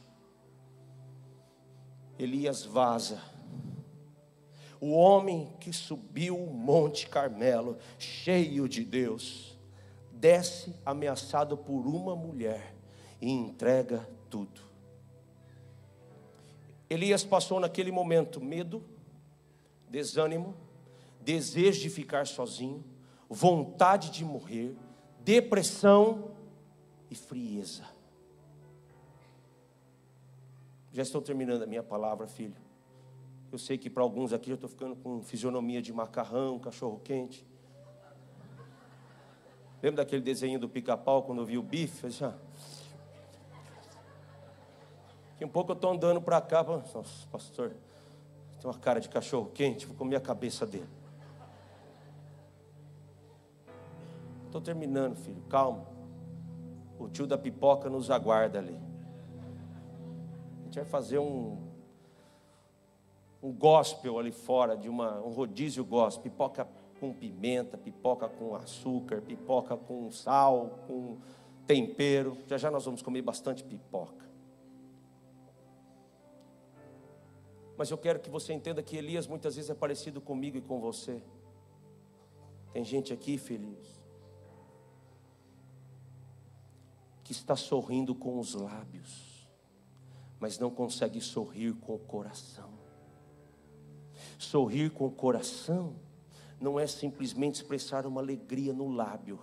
Elias vaza. O homem que subiu o Monte Carmelo, cheio de Deus, desce ameaçado por uma mulher e entrega tudo. Elias passou naquele momento medo, desânimo, desejo de ficar sozinho, vontade de morrer, depressão e frieza. Já estou terminando a minha palavra, filho. Eu sei que para alguns aqui eu estou ficando com fisionomia de macarrão, cachorro quente. Lembra daquele desenho do Pica-Pau quando eu vi o bife? Daqui um pouco eu estou andando para cá. Nossa, pastor, tem uma cara de cachorro quente, vou comer a cabeça dele. Estou terminando, filho, calma. O tio da pipoca nos aguarda ali. A gente vai fazer um gospel ali fora, um rodízio gospel. Pipoca com pimenta, pipoca com açúcar, pipoca com sal, com tempero. Já já nós vamos comer bastante pipoca. Mas eu quero que você entenda que Elias muitas vezes é parecido comigo e com você. Tem gente aqui, filhos, que está sorrindo com os lábios, mas não consegue sorrir com o coração. Sorrir com o coração não é simplesmente expressar uma alegria no lábio.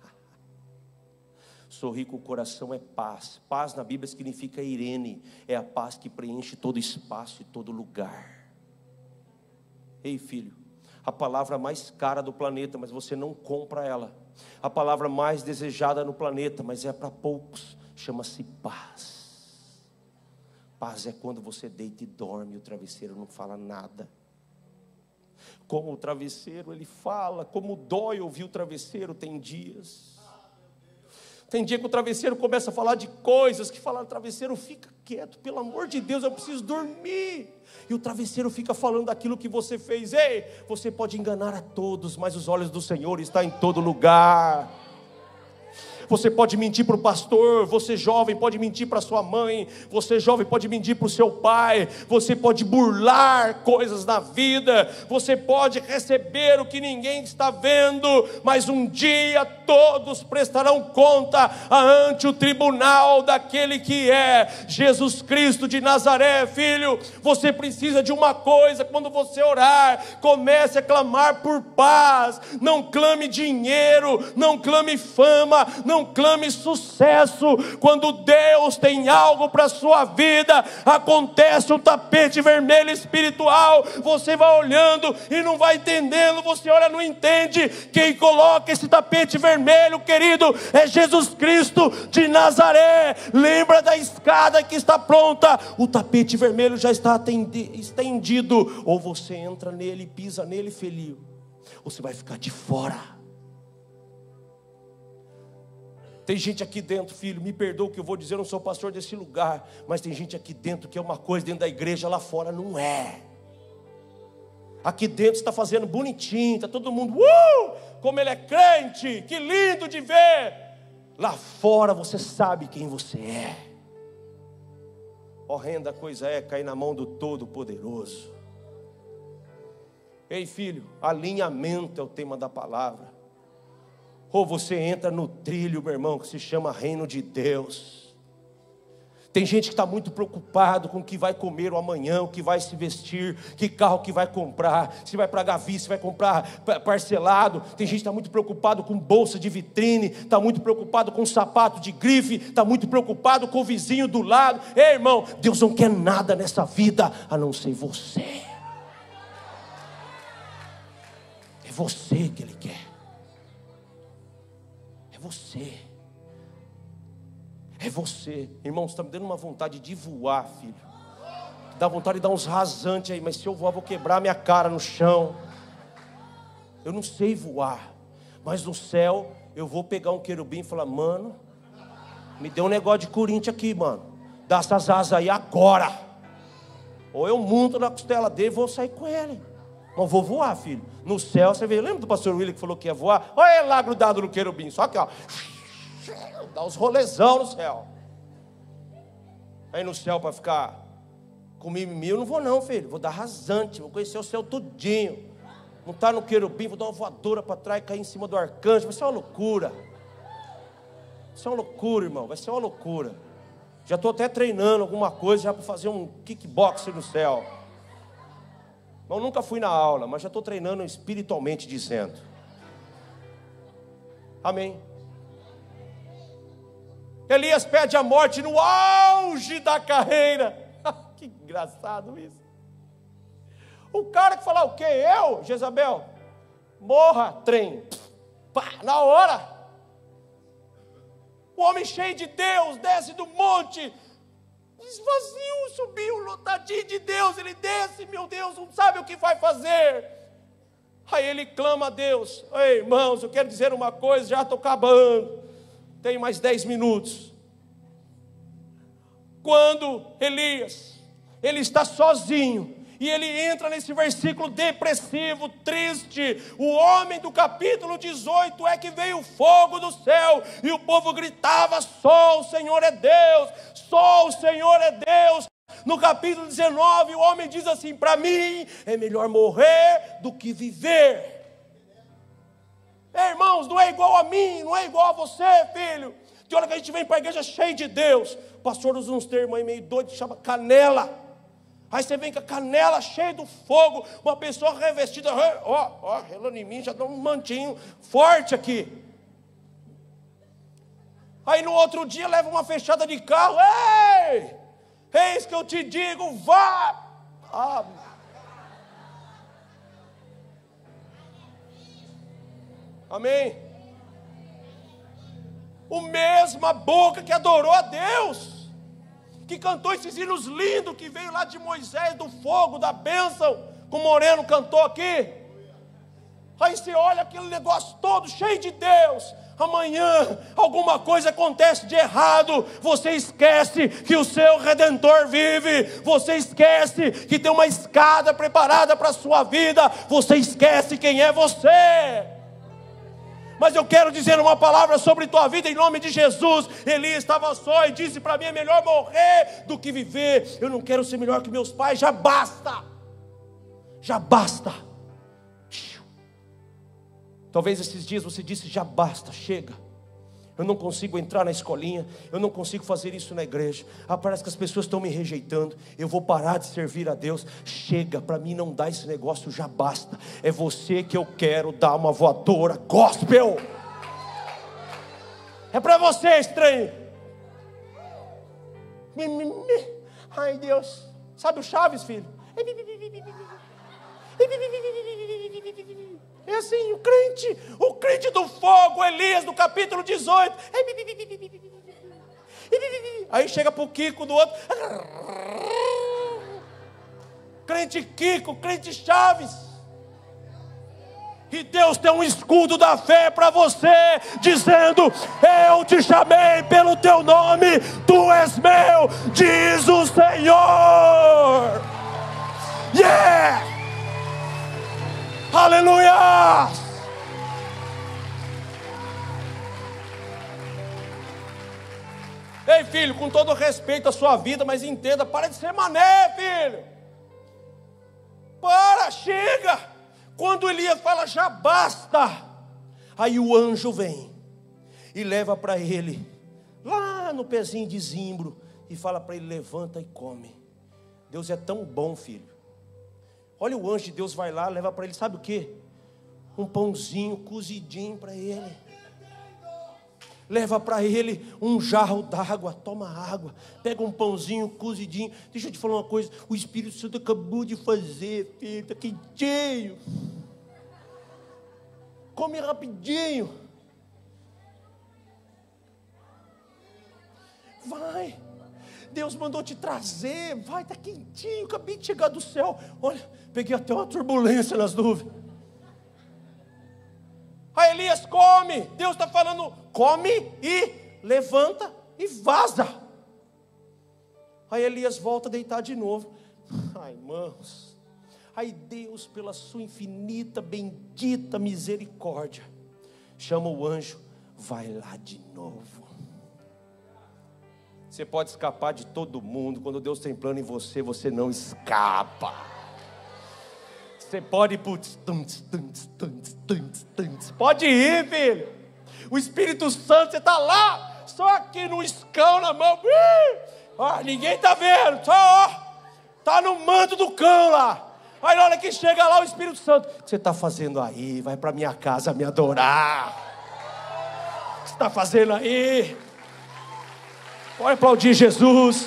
Sorrir com o coração é paz. Paz na Bíblia significa Irene. É a paz que preenche todo espaço e todo lugar. Ei, filho, a palavra mais cara do planeta, mas você não compra ela. A palavra mais desejada no planeta, mas é para poucos, chama-se paz. Paz é quando você deita e dorme e o travesseiro não fala nada. Como o travesseiro ele fala, como dói ouvir o travesseiro, tem dias. Tem dia que o travesseiro começa a falar de coisas, que fala, o travesseiro fica quieto, pelo amor de Deus, eu preciso dormir. E o travesseiro fica falando daquilo que você fez. Ei, você pode enganar a todos, mas os olhos do Senhor estão em todo lugar. Você pode mentir para o pastor, você jovem pode mentir para sua mãe, você jovem pode mentir para o seu pai, você pode burlar coisas na vida, você pode receber o que ninguém está vendo, mas um dia todos prestarão conta ante o tribunal daquele que é Jesus Cristo de Nazaré. Filho, você precisa de uma coisa: quando você orar, comece a clamar por paz. Não clame dinheiro, não clame fama, não clame sucesso. Quando Deus tem algo para a sua vida, acontece um tapete vermelho espiritual. Você vai olhando e não vai entendendo. Você olha e não entende. Quem coloca esse tapete vermelho, querido, é Jesus Cristo de Nazaré. Lembra da escada que está pronta? O tapete vermelho já está estendido. Ou você entra nele, pisa nele, filho, ou você vai ficar de fora. Tem gente aqui dentro, filho, me perdoa o que eu vou dizer, eu não sou pastor desse lugar, mas tem gente aqui dentro que é uma coisa, dentro da igreja, lá fora não é. Aqui dentro está fazendo bonitinho, está todo mundo, como ele é crente, que lindo de ver. Lá fora você sabe quem você é. Horrenda coisa é cair na mão do Todo-Poderoso. Ei, filho, alinhamento é o tema da palavra. Ou você entra no trilho, meu irmão, que se chama reino de Deus. Tem gente que está muito preocupado com o que vai comer o amanhã, o que vai se vestir, que carro que vai comprar, se vai pagar à vista, se vai comprar parcelado. Tem gente que está muito preocupado com bolsa de vitrine, está muito preocupado com sapato de grife, está muito preocupado com o vizinho do lado. Ei, irmão, Deus não quer nada nessa vida a não ser você. É você que Ele quer. É você. É você. Irmão, você está me dando uma vontade de voar, filho. Dá vontade de dar uns rasantes aí, mas se eu voar, vou quebrar minha cara no chão. Eu não sei voar, mas no céu eu vou pegar um querubim e falar: mano, me dê um negócio de Corinthians aqui, mano. Dá essas asas aí agora. Ou eu monto na costela dele e vou sair com ele. Não vou voar, filho. No céu, você vê, lembra do pastor William que falou que ia voar? Olha ele lá grudado no querubim, só que ó, dá uns rolezão no céu. Aí no céu para ficar com mimimi, eu não vou não, filho. Vou dar rasante, vou conhecer o céu tudinho. Não tá no querubim, vou dar uma voadora para trás e cair em cima do arcanjo. Vai ser uma loucura. Vai ser uma loucura, irmão. Vai ser uma loucura. Já estou até treinando alguma coisa já para fazer um kickboxer no céu. Eu nunca fui na aula, mas já estou treinando espiritualmente dizendo. Amém. Elias pede a morte no auge da carreira. Que engraçado isso. O cara que fala o quê? Eu, Jezabel? Morra, trem. Pá, na hora. O homem cheio de Deus desce do monte. Esvazio, subiu, lotadinho de Deus. Ele desce, meu Deus, não sabe o que vai fazer. Aí ele clama a Deus: ei, irmãos, eu quero dizer uma coisa, já estou acabando. Tem mais 10 minutos. Quando Elias, ele está sozinho, e ele entra nesse versículo depressivo, triste. O homem do capítulo 18 é que veio fogo do céu, e o povo gritava: só o Senhor é Deus, só o Senhor é Deus. No capítulo 19, o homem diz assim: para mim é melhor morrer do que viver. Irmãos, não é igual a mim, não é igual a você, filho. Tem hora que a gente vem para a igreja cheio de Deus. O pastor usa uns termos aí meio doido, chama canela. Aí você vem com a canela cheia do fogo, uma pessoa revestida, relando em mim, já dá um mantinho forte aqui. Aí no outro dia leva uma fechada de carro: ei, eis que eu te digo, vá. Amém. O mesma boca que adorou a Deus, que cantou esses hinos lindos, que veio lá de Moisés, do fogo, da bênção, como o Moreno cantou aqui. Aí você olha aquele negócio todo cheio de Deus. Amanhã alguma coisa acontece de errado, você esquece que o seu Redentor vive, você esquece que tem uma escada preparada para a sua vida, você esquece quem é você. Mas eu quero dizer uma palavra sobre tua vida em nome de Jesus. Elias estava só e disse: para mim é melhor morrer do que viver. Eu não quero ser melhor que meus pais, já basta. Já basta. Talvez esses dias você disse: já basta, chega. Eu não consigo entrar na escolinha, eu não consigo fazer isso na igreja. Parece que as pessoas estão me rejeitando. Eu vou parar de servir a Deus. Chega, para mim não dá esse negócio, já basta. É você que eu quero dar uma voadora gospel. É para você, estranho. Ai, Deus. Sabe o Chaves, filho? É assim, o crente do fogo, Elias, do capítulo 18. Aí chega pro Kiko do outro. Crente Kiko, crente Chaves. E Deus tem um escudo da fé para você, dizendo: eu te chamei pelo teu nome, tu és meu, diz o Senhor. Yeah! Aleluia! Ei, filho, com todo respeito à sua vida, mas entenda, para de ser mané, filho. Para, chega. Quando Elias fala: já basta, aí o anjo vem e leva para ele, lá no pezinho de zimbro, e fala para ele: levanta e come. Deus é tão bom, filho. Olha, o anjo de Deus vai lá, leva para ele, sabe o que? Um pãozinho cozidinho para ele. Leva para ele um jarro d'água, toma água. Pega um pãozinho cozidinho. Deixa eu te falar uma coisa, o Espírito Santo acabou de fazer, filho, está quentinho. Come rapidinho. Vai. Deus mandou te trazer. Vai, está quentinho. Acabei de chegar do céu. Olha, peguei até uma turbulência nas nuvens. Aí Elias, come. Deus está falando, come e levanta e vaza. Aí Elias volta a deitar de novo. Ai, irmãos. Aí Deus, pela sua infinita, bendita misericórdia, chama o anjo, vai lá de novo. Você pode escapar de todo mundo. Quando Deus tem plano em você, você não escapa. Você pode ir pro... Pode ir, filho. O Espírito Santo, você está lá, só aqui no iscão na mão. Ninguém está vendo, só está no manto do cão lá. Aí na hora que chega lá o Espírito Santo, o que você está fazendo aí? Vai para minha casa me adorar. O que você está fazendo aí? Pode aplaudir Jesus.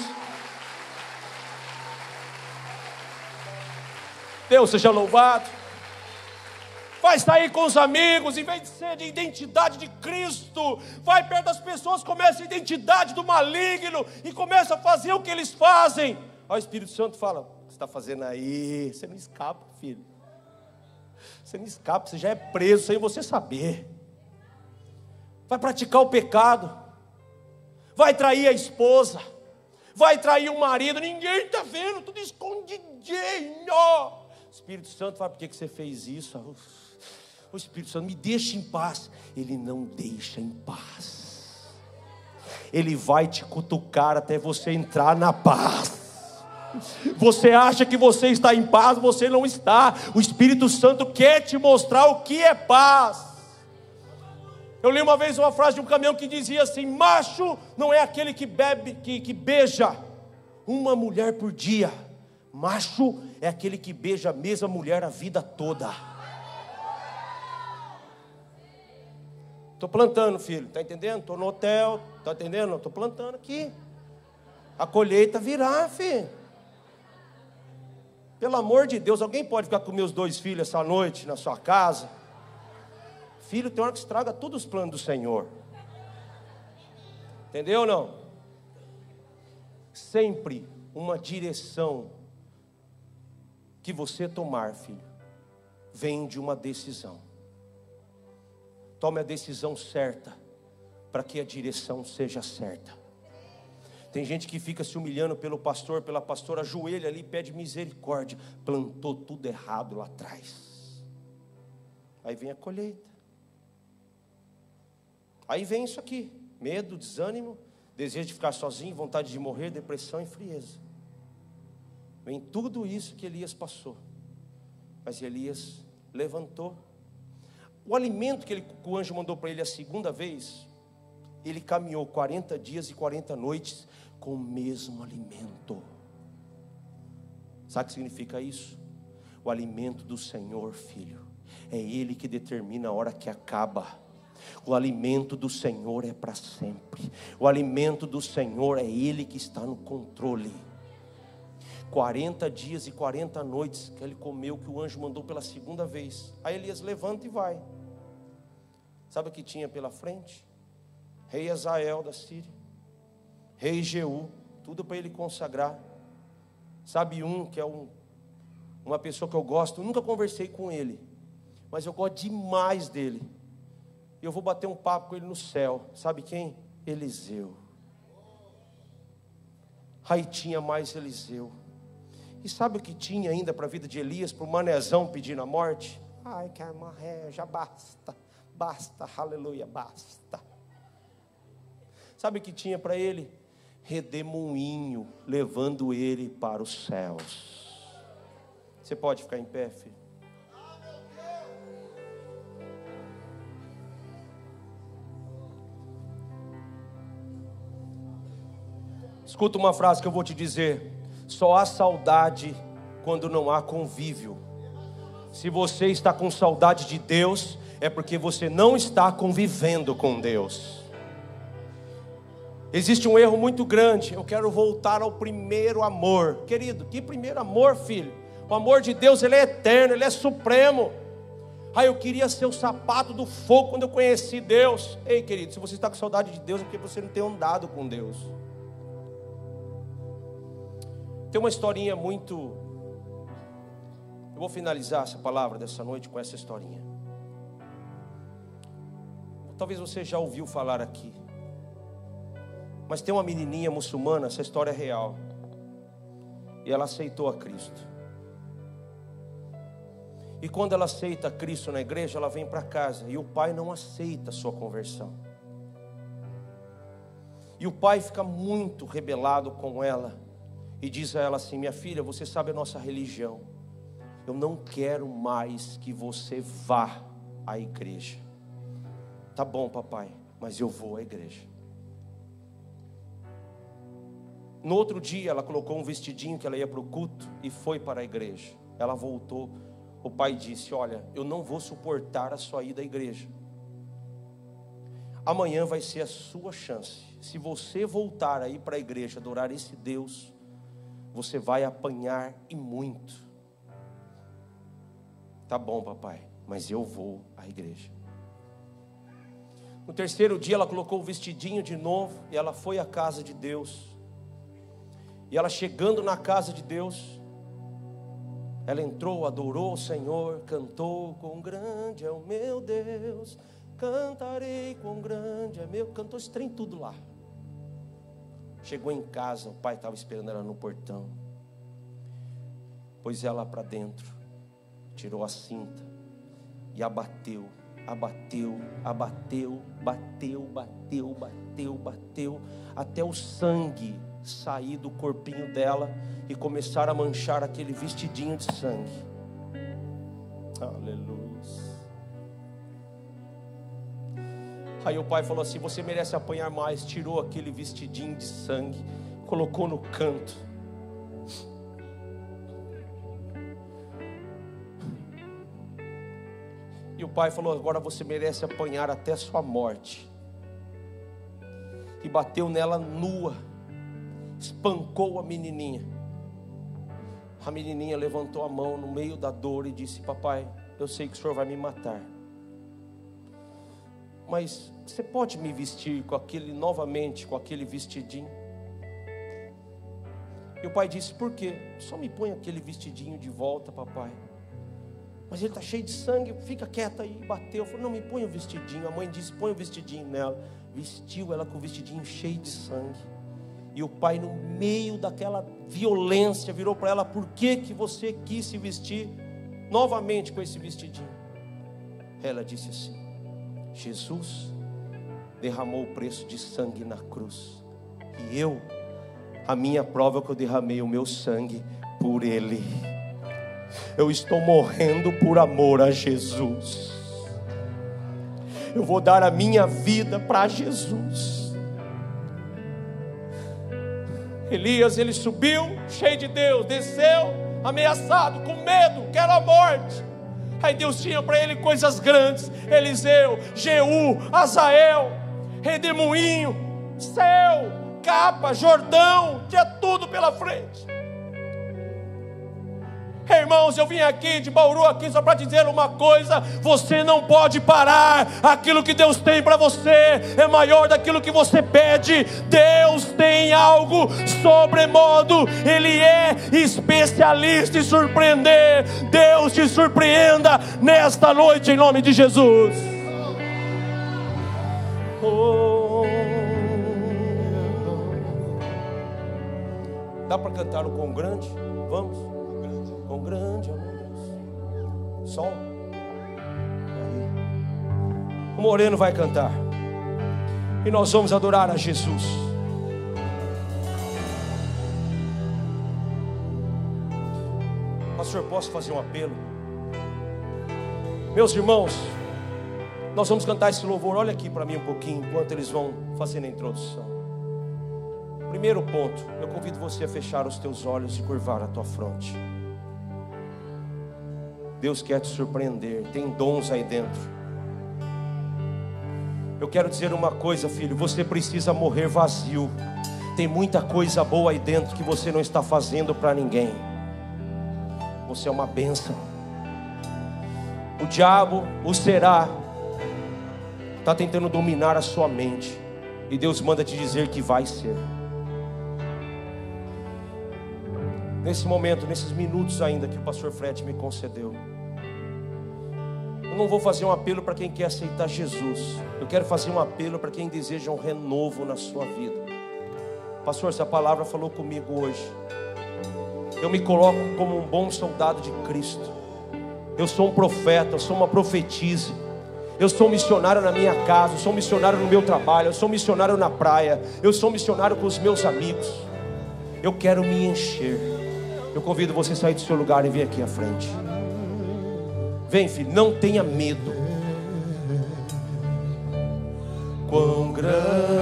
Deus seja louvado. Vai sair com os amigos, em vez de ser de identidade de Cristo, vai perto das pessoas, começa a identidade do maligno e começa a fazer o que eles fazem. Aí o Espírito Santo fala: o que você está fazendo aí? Você não escapa, filho. Você não escapa, você já é preso sem você saber. Vai praticar o pecado, vai trair a esposa, vai trair o marido, ninguém está vendo, tudo escondidinho. O Espírito Santo fala: por que você fez isso? O Espírito Santo, me deixa em paz. Ele não deixa em paz. Ele vai te cutucar até você entrar na paz. Você acha que você está em paz, você não está. O Espírito Santo quer te mostrar o que é paz. Eu li uma vez uma frase de um caminhão que dizia assim: macho não é aquele que bebe, que beija uma mulher por dia. Macho é aquele que beija a mesma mulher a vida toda. Estou plantando, filho, está entendendo? Estou no hotel, está entendendo? Estou plantando aqui. A colheita virá, filho. Pelo amor de Deus, alguém pode ficar com meus 2 filhos essa noite na sua casa? Filho, tem hora que estraga todos os planos do Senhor. Entendeu ou não? Sempre uma direção que você tomar, filho, vem de uma decisão. Tome a decisão certa, para que a direção seja certa. Tem gente que fica se humilhando pelo pastor, pela pastora, ajoelha ali e pede misericórdia. Plantou tudo errado lá atrás. Aí vem a colheita. Aí vem isso aqui: medo, desânimo, desejo de ficar sozinho, vontade de morrer, depressão e frieza. Vem tudo isso que Elias passou. Mas Elias levantou. O alimento que o anjo mandou para ele a segunda vez, ele caminhou 40 dias e 40 noites com o mesmo alimento. Sabe o que significa isso? O alimento do Senhor, filho, é Ele que determina a hora que acaba. O alimento do Senhor é para sempre. O alimento do Senhor é Ele que está no controle. 40 dias e 40 noites que ele comeu, que o anjo mandou pela segunda vez. Aí Elias levanta e vai. Sabe o que tinha pela frente? Rei Hazael da Síria, rei Jeú, tudo para ele consagrar. Sabe que é uma pessoa que eu gosto, nunca conversei com ele, mas eu gosto demais dele. Eu vou bater um papo com ele no céu. Sabe quem? Eliseu. Aí tinha mais Eliseu. E sabe o que tinha ainda para a vida de Elias, para o manezão pedindo a morte? Ai, que já basta, aleluia, basta. Sabe o que tinha para ele? Redemoinho, levando ele para os céus. Você pode ficar em pé, filho? Escuta uma frase que eu vou te dizer: só há saudade quando não há convívio. Se você está com saudade de Deus, é porque você não está convivendo com Deus. Existe um erro muito grande. Eu quero voltar ao primeiro amor. Querido, que primeiro amor, filho? O amor de Deus, ele é eterno, ele é supremo. Eu queria ser o sapato do fogo quando eu conheci Deus. Ei, querido, se você está com saudade de Deus, é porque você não tem andado com Deus. Tem uma historinha muito... Eu vou finalizar essa palavra dessa noite com essa historinha. Talvez você já ouviu falar aqui. Mas tem uma menininha muçulmana, essa história é real. E ela aceitou a Cristo. E quando ela aceita Cristo na igreja, ela vem para casa. E o pai não aceita a sua conversão. E o pai fica muito rebelado com ela. E diz a ela assim: minha filha, você sabe a nossa religião. Eu não quero mais que você vá à igreja. Tá bom, papai, mas eu vou à igreja. No outro dia, ela colocou um vestidinho que ela ia para o culto e foi para a igreja. Ela voltou. O pai disse: olha, eu não vou suportar a sua ida à igreja. Amanhã vai ser a sua chance. Se você voltar aí para a igreja adorar esse Deus, você vai apanhar e muito. Tá bom, papai, mas eu vou à igreja. No terceiro dia, ela colocou o vestidinho de novo e ela foi à casa de Deus. E ela chegando na casa de Deus, ela entrou, adorou o Senhor, cantou: quão grande é o meu Deus, cantarei quão grande é meu. Cantou esse trem tudo lá. Chegou em casa, o pai estava esperando ela no portão. Pôs ela para dentro, tirou a cinta e abateu, abateu, abateu, bateu, bateu, bateu, bateu, até o sangue sair do corpinho dela e começar a manchar aquele vestidinho de sangue. Aleluia. Aí o pai falou assim: você merece apanhar mais. Tirou aquele vestidinho de sangue, colocou no canto. E o pai falou: agora você merece apanhar até a sua morte. E bateu nela nua, espancou a menininha. A menininha levantou a mão no meio da dor e disse: papai, eu sei que o senhor vai me matar, mas você pode me vestir novamente com aquele vestidinho? E o pai disse: por quê? Só me põe aquele vestidinho de volta, papai. Mas ele está cheio de sangue, fica quieta aí. Bateu, falou: não, me põe o vestidinho. A mãe disse: põe o vestidinho nela. Vestiu ela com o vestidinho cheio de sangue. E o pai, no meio daquela violência, virou para ela: por que você quis se vestir novamente com esse vestidinho? Ela disse assim: Jesus derramou o preço de sangue na cruz, e a minha prova é que eu derramei o meu sangue por Ele. Eu estou morrendo por amor a Jesus. Eu vou dar a minha vida para Jesus. Elias, ele subiu cheio de Deus, desceu ameaçado, com medo, que era a morte. Aí Deus tinha para ele coisas grandes: Eliseu, Jeú, Azael, redemoinho, céu, capa, Jordão, tinha tudo pela frente. Irmãos, eu vim aqui de Bauru aqui só para dizer uma coisa: você não pode parar. Aquilo que Deus tem para você é maior daquilo que você pede. Deus tem algo sobremodo, Ele é especialista em surpreender. Deus te surpreenda nesta noite em nome de Jesus. Dá para cantar o quão grande? Vamos. Quão grande é o meu Deus. Sol. O Moreno vai cantar. E nós vamos adorar a Jesus. Pastor, posso fazer um apelo? Meus irmãos, nós vamos cantar esse louvor. Olha aqui para mim um pouquinho, enquanto eles vão fazendo a introdução. Primeiro ponto, eu convido você a fechar os teus olhos e curvar a tua fronte. Deus quer te surpreender, tem dons aí dentro. Eu quero dizer uma coisa, filho, você precisa morrer vazio. Tem muita coisa boa aí dentro que você não está fazendo para ninguém. Você é uma bênção. O diabo, o será, está tentando dominar a sua mente. E Deus manda te dizer que vai ser. Nesse momento, nesses minutos ainda que o pastor Fred me concedeu, eu não vou fazer um apelo para quem quer aceitar Jesus. Eu quero fazer um apelo para quem deseja um renovo na sua vida. Pastor, essa palavra falou comigo hoje. Eu me coloco como um bom soldado de Cristo. Eu sou um profeta, eu sou uma profetisa. Eu sou missionário na minha casa, eu sou missionário no meu trabalho, eu sou missionário na praia, eu sou missionário com os meus amigos. Eu quero me encher. Eu convido você a sair do seu lugar e vir aqui à frente. Vem, filho, não tenha medo. Quão grande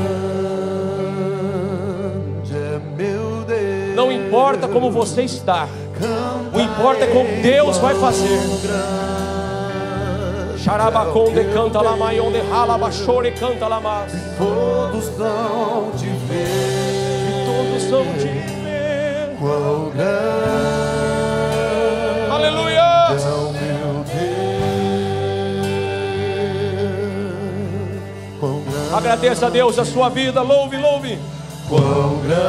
é meu Deus. Não importa como você está, o importa é como Deus vai fazer. Xarabaconde canta lá, maion de ralabachore canta lá, mas todos vão te ver, e todos vão te ver. Quão grande, aleluia, é o meu Deus. Quão grande, agradeça a Deus a sua vida, louve, louve. Quão grande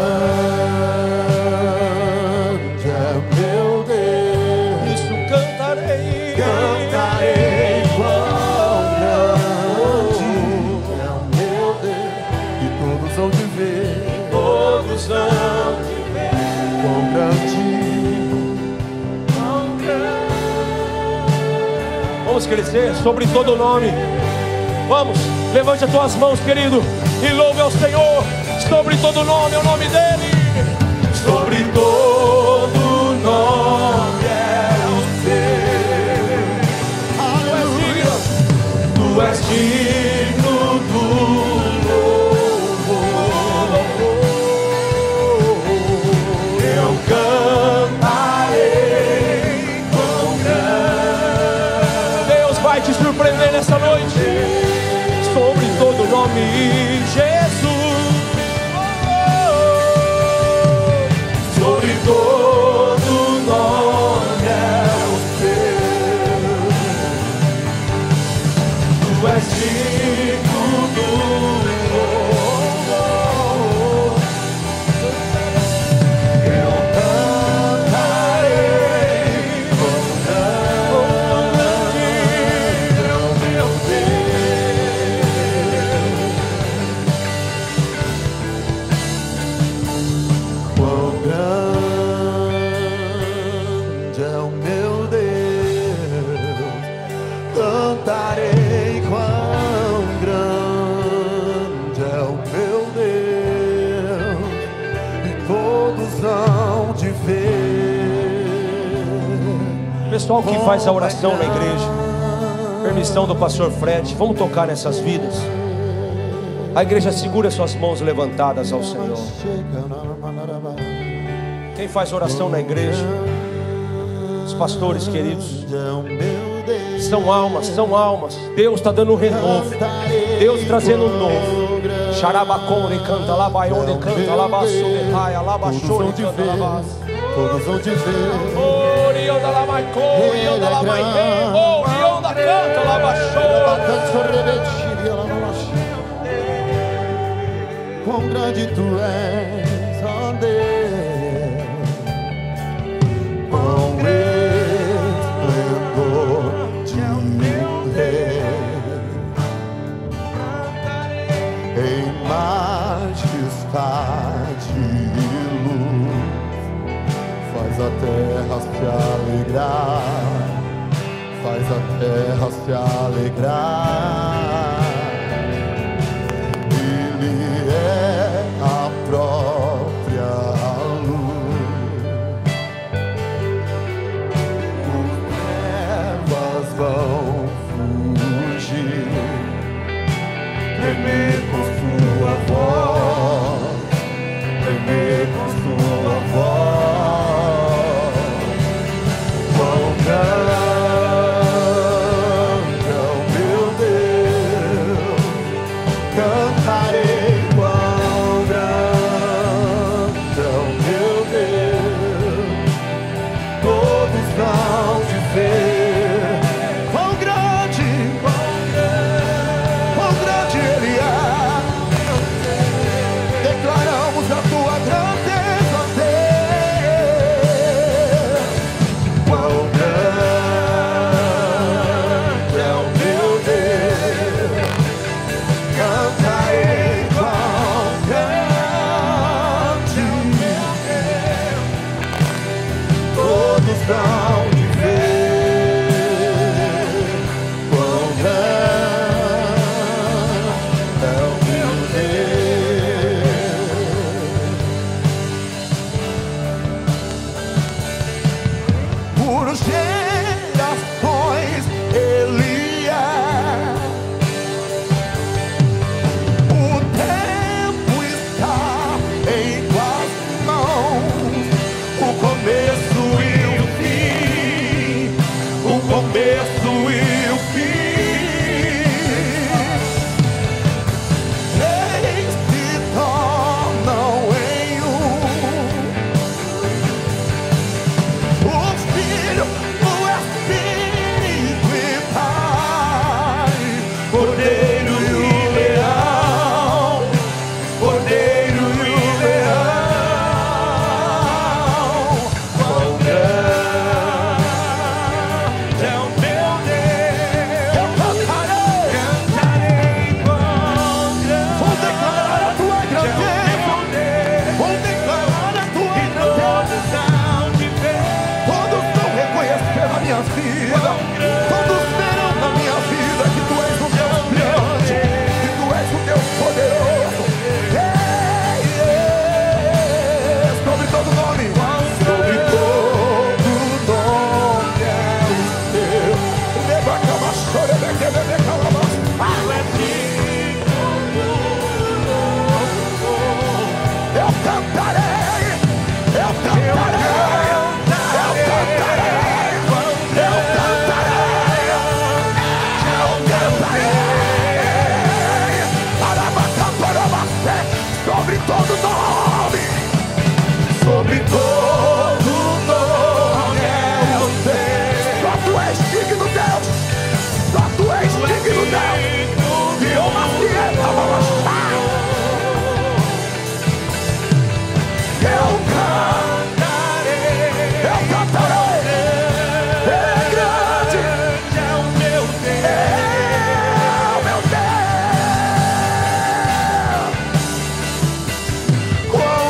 é o meu Deus. Isso cantarei, cantarei. Vão te ver, todos vão te ver. Quão grande, vamos crescer sobre todo o nome. Vamos, levante as tuas mãos, querido, e louve ao Senhor. Sobre todo o nome, é o nome dele. Sobre todo nome é o seu. Aleluia. Tu és digno do te surpreender nessa noite. Sobre todo o nome, Jesus. Sobre todo nome é o teu. Tu és digno do louvor. Eu cantarei com pessoal que faz a oração na igreja, permissão do pastor Fred, vamos tocar nessas vidas. A igreja segura suas mãos levantadas ao Senhor. Quem faz oração na igreja, os pastores queridos, são almas, são almas. Deus está dando um renovo, Deus trazendo um novo. Xarabaconde canta lá, baionde canta lá, baço de raia, lá baixou de canta lá, baço. Todos vão te ver. Oh, Rionda lá maicô, Rionda lá maicê, oh, Rionda canta lá baixou. Quão grande tu és, ó Deus. Quão esplendor de rei. Em majestade e luz. Faz a terra se alegrar, faz a terra se alegrar. Ele é a própria luz. As trevas vão fugir, tremer com sua voz, Sobre todo nome, sobre todo nome, só tu és digno, Deus, só tu és digno, Deus, e eu nasci para mostrar. Eu cantarei, é grande, é o meu Deus, é o meu Deus. Quão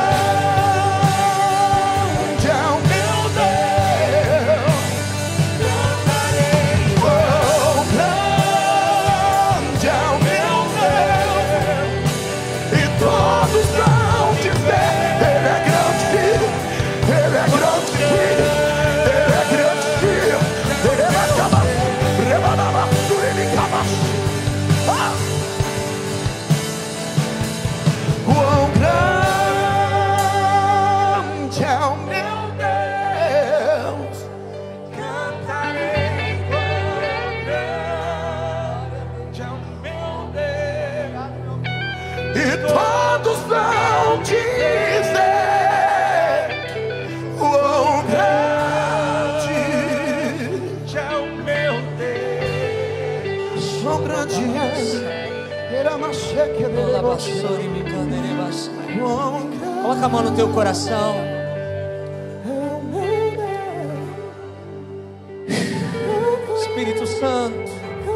grande é o meu Deus, cantarei. Quão grande é o meu Deus, e todos vão dizer: Ele é grande, Ele é grande, Ele é grande, Ele é capaz, Ele é capaz. Quão grande é o meu Deus, cantarei. Quão grande é o meu Deus, e todos vão dizer: quão grande é o meu Deus. Quão grande é Ele, amacheque, Ele é Coloca a mão no teu coração. Espírito Santo,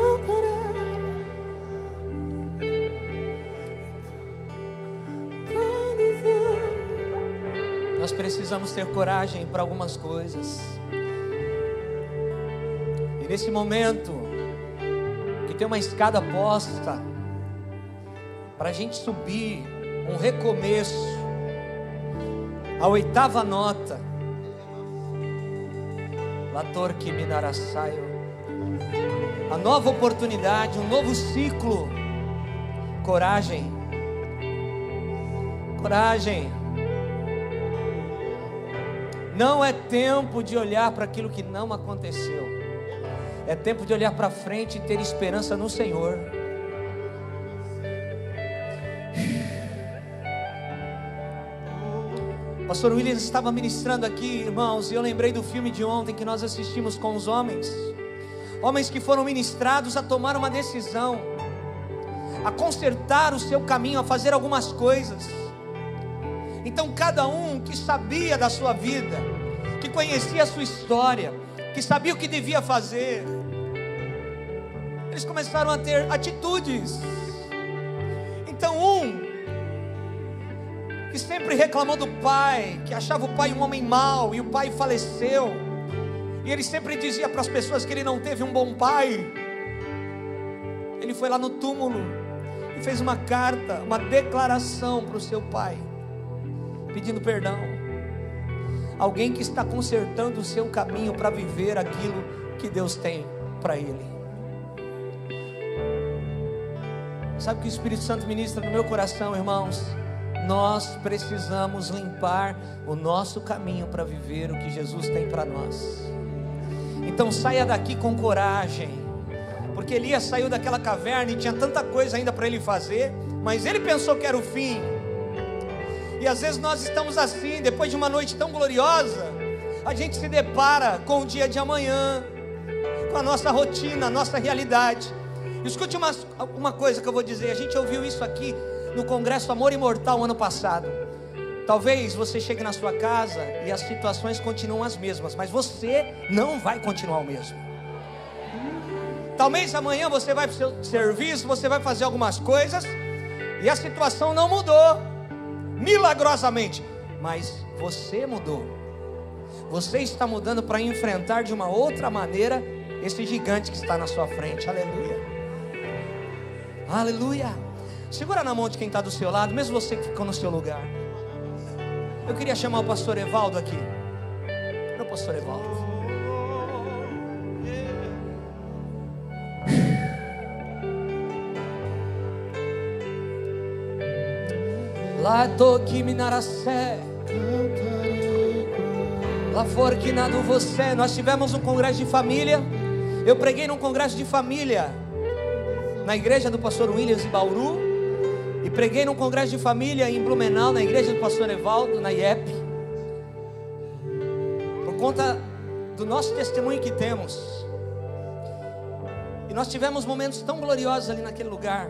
nós precisamos ter coragem para algumas coisas. E nesse momento que tem uma escada posta para a gente subir, um recomeço, a 8ª nota, Lator que me dará saio, a nova oportunidade, um novo ciclo. Coragem, coragem. Não é tempo de olhar para aquilo que não aconteceu, é tempo de olhar para frente e ter esperança no Senhor. Pastor William estava ministrando aqui, irmãos, e eu lembrei do filme de ontem que nós assistimos com os homens que foram ministrados a tomar uma decisão, a consertar o seu caminho, a fazer algumas coisas. Então cada um que sabia da sua vida, que conhecia a sua história, que sabia o que devia fazer, eles começaram a ter atitudes. Então que sempre reclamou do pai, que achava o pai um homem mau, e o pai faleceu, e ele sempre dizia para as pessoas que ele não teve um bom pai. Ele foi lá no túmulo e fez uma carta, uma declaração para o seu pai, pedindo perdão. Alguém que está consertando o seu caminho para viver aquilo que Deus tem para ele. Sabe o que o Espírito Santo ministra no meu coração, irmãos? Nós precisamos limpar o nosso caminho para viver o que Jesus tem para nós. Então saia daqui com coragem, porque Elias saiu daquela caverna e tinha tanta coisa ainda para ele fazer, mas ele pensou que era o fim. E às vezes nós estamos assim, depois de uma noite tão gloriosa, a gente se depara com o dia de amanhã, com a nossa rotina, a nossa realidade. Escute uma coisa que eu vou dizer. A gente ouviu isso aqui no Congresso Amor Imortal ano passado. Talvez você chegue na sua casa e as situações continuam as mesmas, mas você não vai continuar o mesmo. Talvez amanhã você vai para o seu serviço, você vai fazer algumas coisas e a situação não mudou milagrosamente, mas você mudou. Você está mudando para enfrentar de uma outra maneira esse gigante que está na sua frente. Aleluia, aleluia. Segura na mão de quem está do seu lado, mesmo você que ficou no seu lugar. Eu queria chamar o pastor Evaldo aqui. Cadê o pastor Evaldo? Lá toque minaracé. Lá fora que nada você. Nós tivemos um congresso de família. Eu preguei num congresso de família na igreja do pastor Williams em Bauru. E preguei num congresso de família em Blumenau, na igreja do pastor Evaldo, na IEP. Por conta do nosso testemunho que temos. E nós tivemos momentos tão gloriosos ali naquele lugar.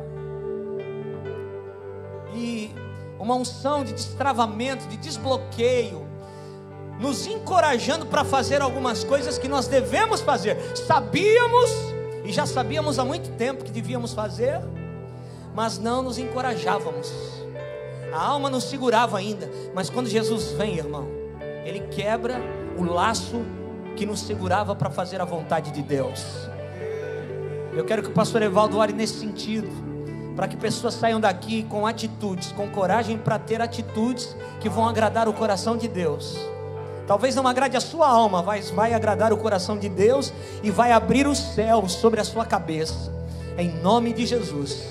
E uma unção de destravamento, de desbloqueio, nos encorajando para fazer algumas coisas que nós devemos fazer. Sabíamos, e já sabíamos há muito tempo que devíamos fazer, mas não nos encorajávamos. A alma nos segurava ainda. Mas quando Jesus vem, irmão, Ele quebra o laço que nos segurava para fazer a vontade de Deus. Eu quero que o pastor Evaldo ore nesse sentido, para que pessoas saiam daqui com atitudes, com coragem para ter atitudes que vão agradar o coração de Deus. Talvez não agrade a sua alma, mas vai agradar o coração de Deus e vai abrir os céus sobre a sua cabeça, em nome de Jesus.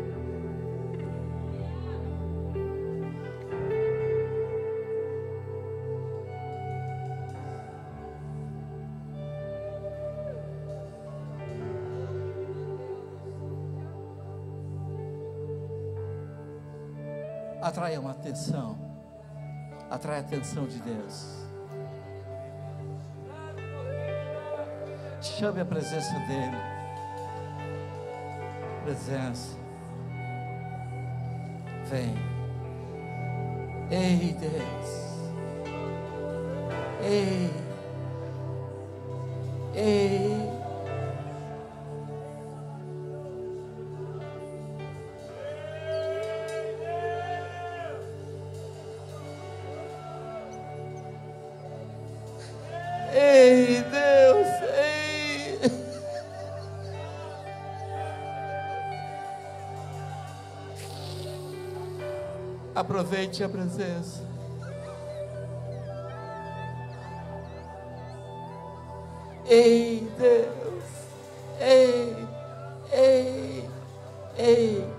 Atrai uma atenção. Atrai a atenção de Deus. Chame a presença dEle. Presença. Vem. Ei, Deus. Ei. Ei. Ei, Deus, ei. Aproveite a presença. Ei, Deus, ei, ei, ei.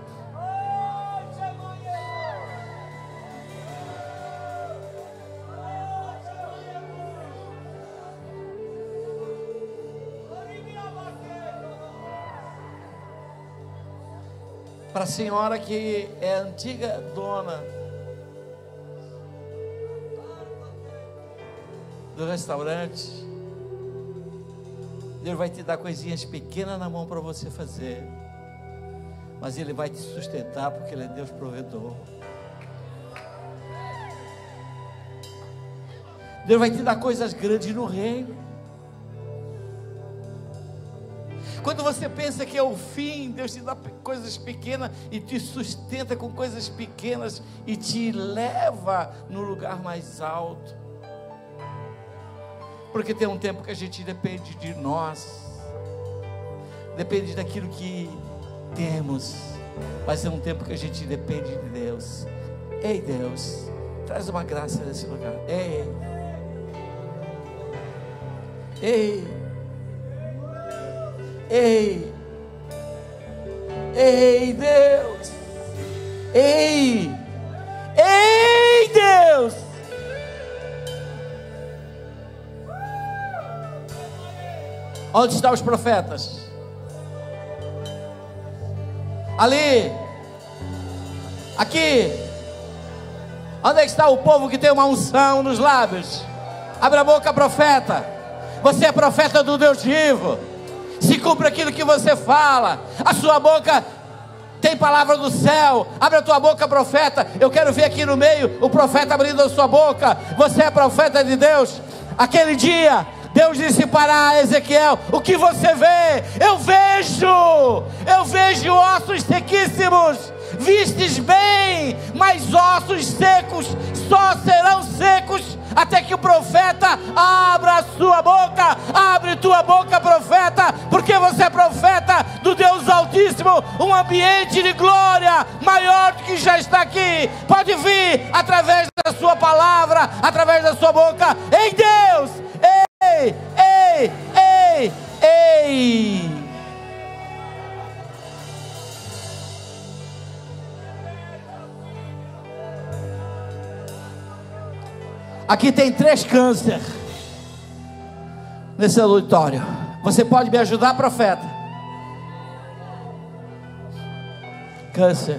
Para a senhora que é a antiga dona do restaurante, Deus vai te dar coisinhas pequenas na mão para você fazer, mas Ele vai te sustentar porque Ele é Deus provedor. Deus vai te dar coisas grandes no reino. Quando você pensa que é o fim, Deus te dá coisas pequenas e te sustenta com coisas pequenas e te leva no lugar mais alto. Porque tem um tempo que a gente depende de nós, depende daquilo que temos, mas é um tempo que a gente depende de Deus. Ei, Deus, traz uma graça nesse lugar. Ei, ei. Ei, ei, Deus, ei, ei, Deus, onde estão os profetas? Ali, aqui, onde é que está o povo que tem uma unção nos lábios? Abre a boca, profeta. Você é profeta do Deus vivo. Se cumpre aquilo que você fala. A sua boca tem palavra do céu. Abre a tua boca, profeta. Eu quero ver aqui no meio o profeta abrindo a sua boca. Você é profeta de Deus. Aquele dia Deus disse para Ezequiel: o que você vê? Eu vejo ossos sequíssimos. Vistes bem, mas ossos secos só serão secos até que o profeta abra a sua boca. Abre tua boca, profeta, porque você é profeta do Deus Altíssimo. Um ambiente de glória maior do que já está aqui pode vir através da sua palavra, através da sua boca. Ei, Deus, ei, ei, ei, ei. Aqui tem 3 câncer nesse auditório. Você pode me ajudar, profeta? Câncer.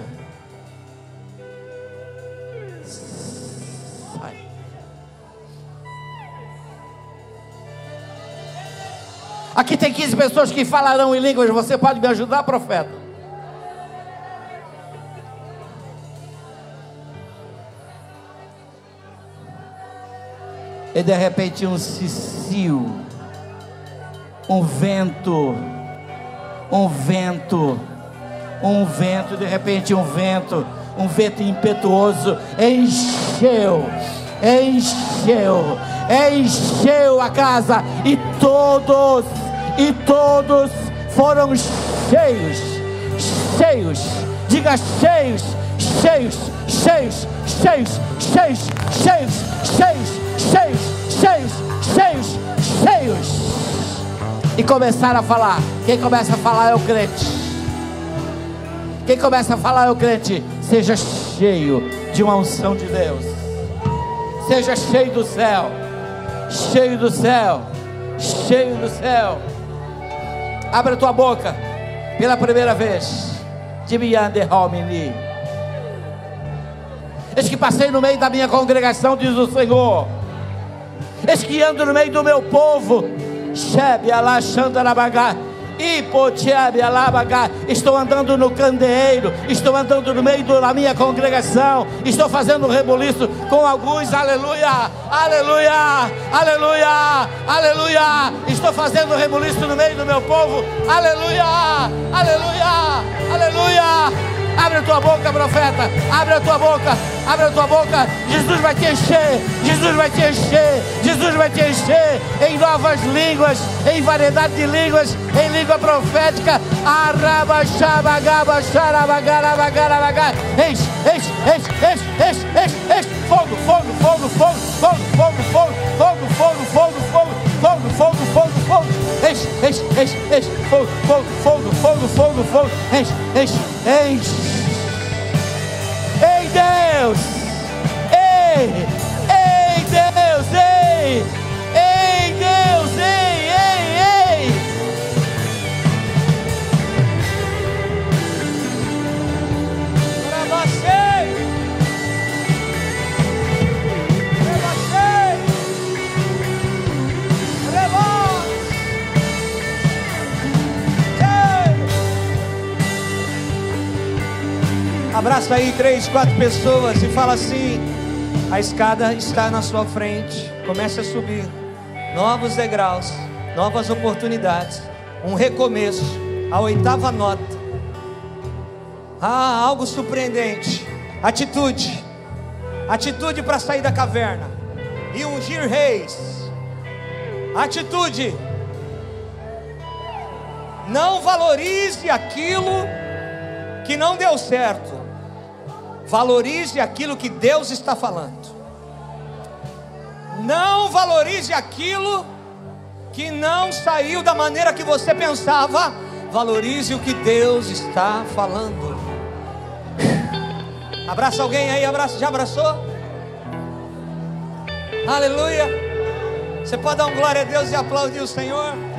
Sai. Aqui tem 15 pessoas que falarão em línguas. Você pode me ajudar, profeta? E de repente um cicio, um vento, de repente um vento impetuoso encheu a casa, e todos foram cheios, diga cheios, e começaram a falar. Quem começa a falar é o crente. Quem começa a falar é o crente. Seja cheio de uma unção de Deus. Seja cheio do céu. Cheio do céu. Cheio do céu. Abre a tua boca pela primeira vez. Eis que passei no meio da minha congregação, diz o Senhor. Eis que ando no meio do meu povo. Estou andando no candeeiro, estou andando no meio da minha congregação, estou fazendo um rebuliço com alguns, aleluia, aleluia, aleluia, aleluia. Estou fazendo um rebuliço no meio do meu povo, aleluia, aleluia, aleluia. Abre a tua boca, profeta. Abre a tua boca. Abre a tua boca. Jesus vai te encher. Jesus vai te encher. Jesus vai te encher em novas línguas, em variedade de línguas, em língua profética. Enche. Fogo, fogo, fogo, fogo, fogo, fogo, fogo, fogo, fogo, fogo, fogo, fogo, fogo, fogo, fogo. Enche. Fogo, fogo, fogo, fogo, fogo, fogo. Enche. Ei, Deus! Ei, Deus! Ei, Deus! Ei! Abraça aí 3, 4 pessoas e fala assim: a escada está na sua frente. Comece a subir novos degraus, novas oportunidades, um recomeço, a 8ª nota. Algo surpreendente. Atitude para sair da caverna e ungir reis. Atitude. Não valorize aquilo que não deu certo. Valorize aquilo que Deus está falando. Não valorize aquilo que não saiu da maneira que você pensava. Valorize o que Deus está falando. Abraça alguém aí, já abraçou? Aleluia. Você pode dar um glória a Deus e aplaudir o Senhor?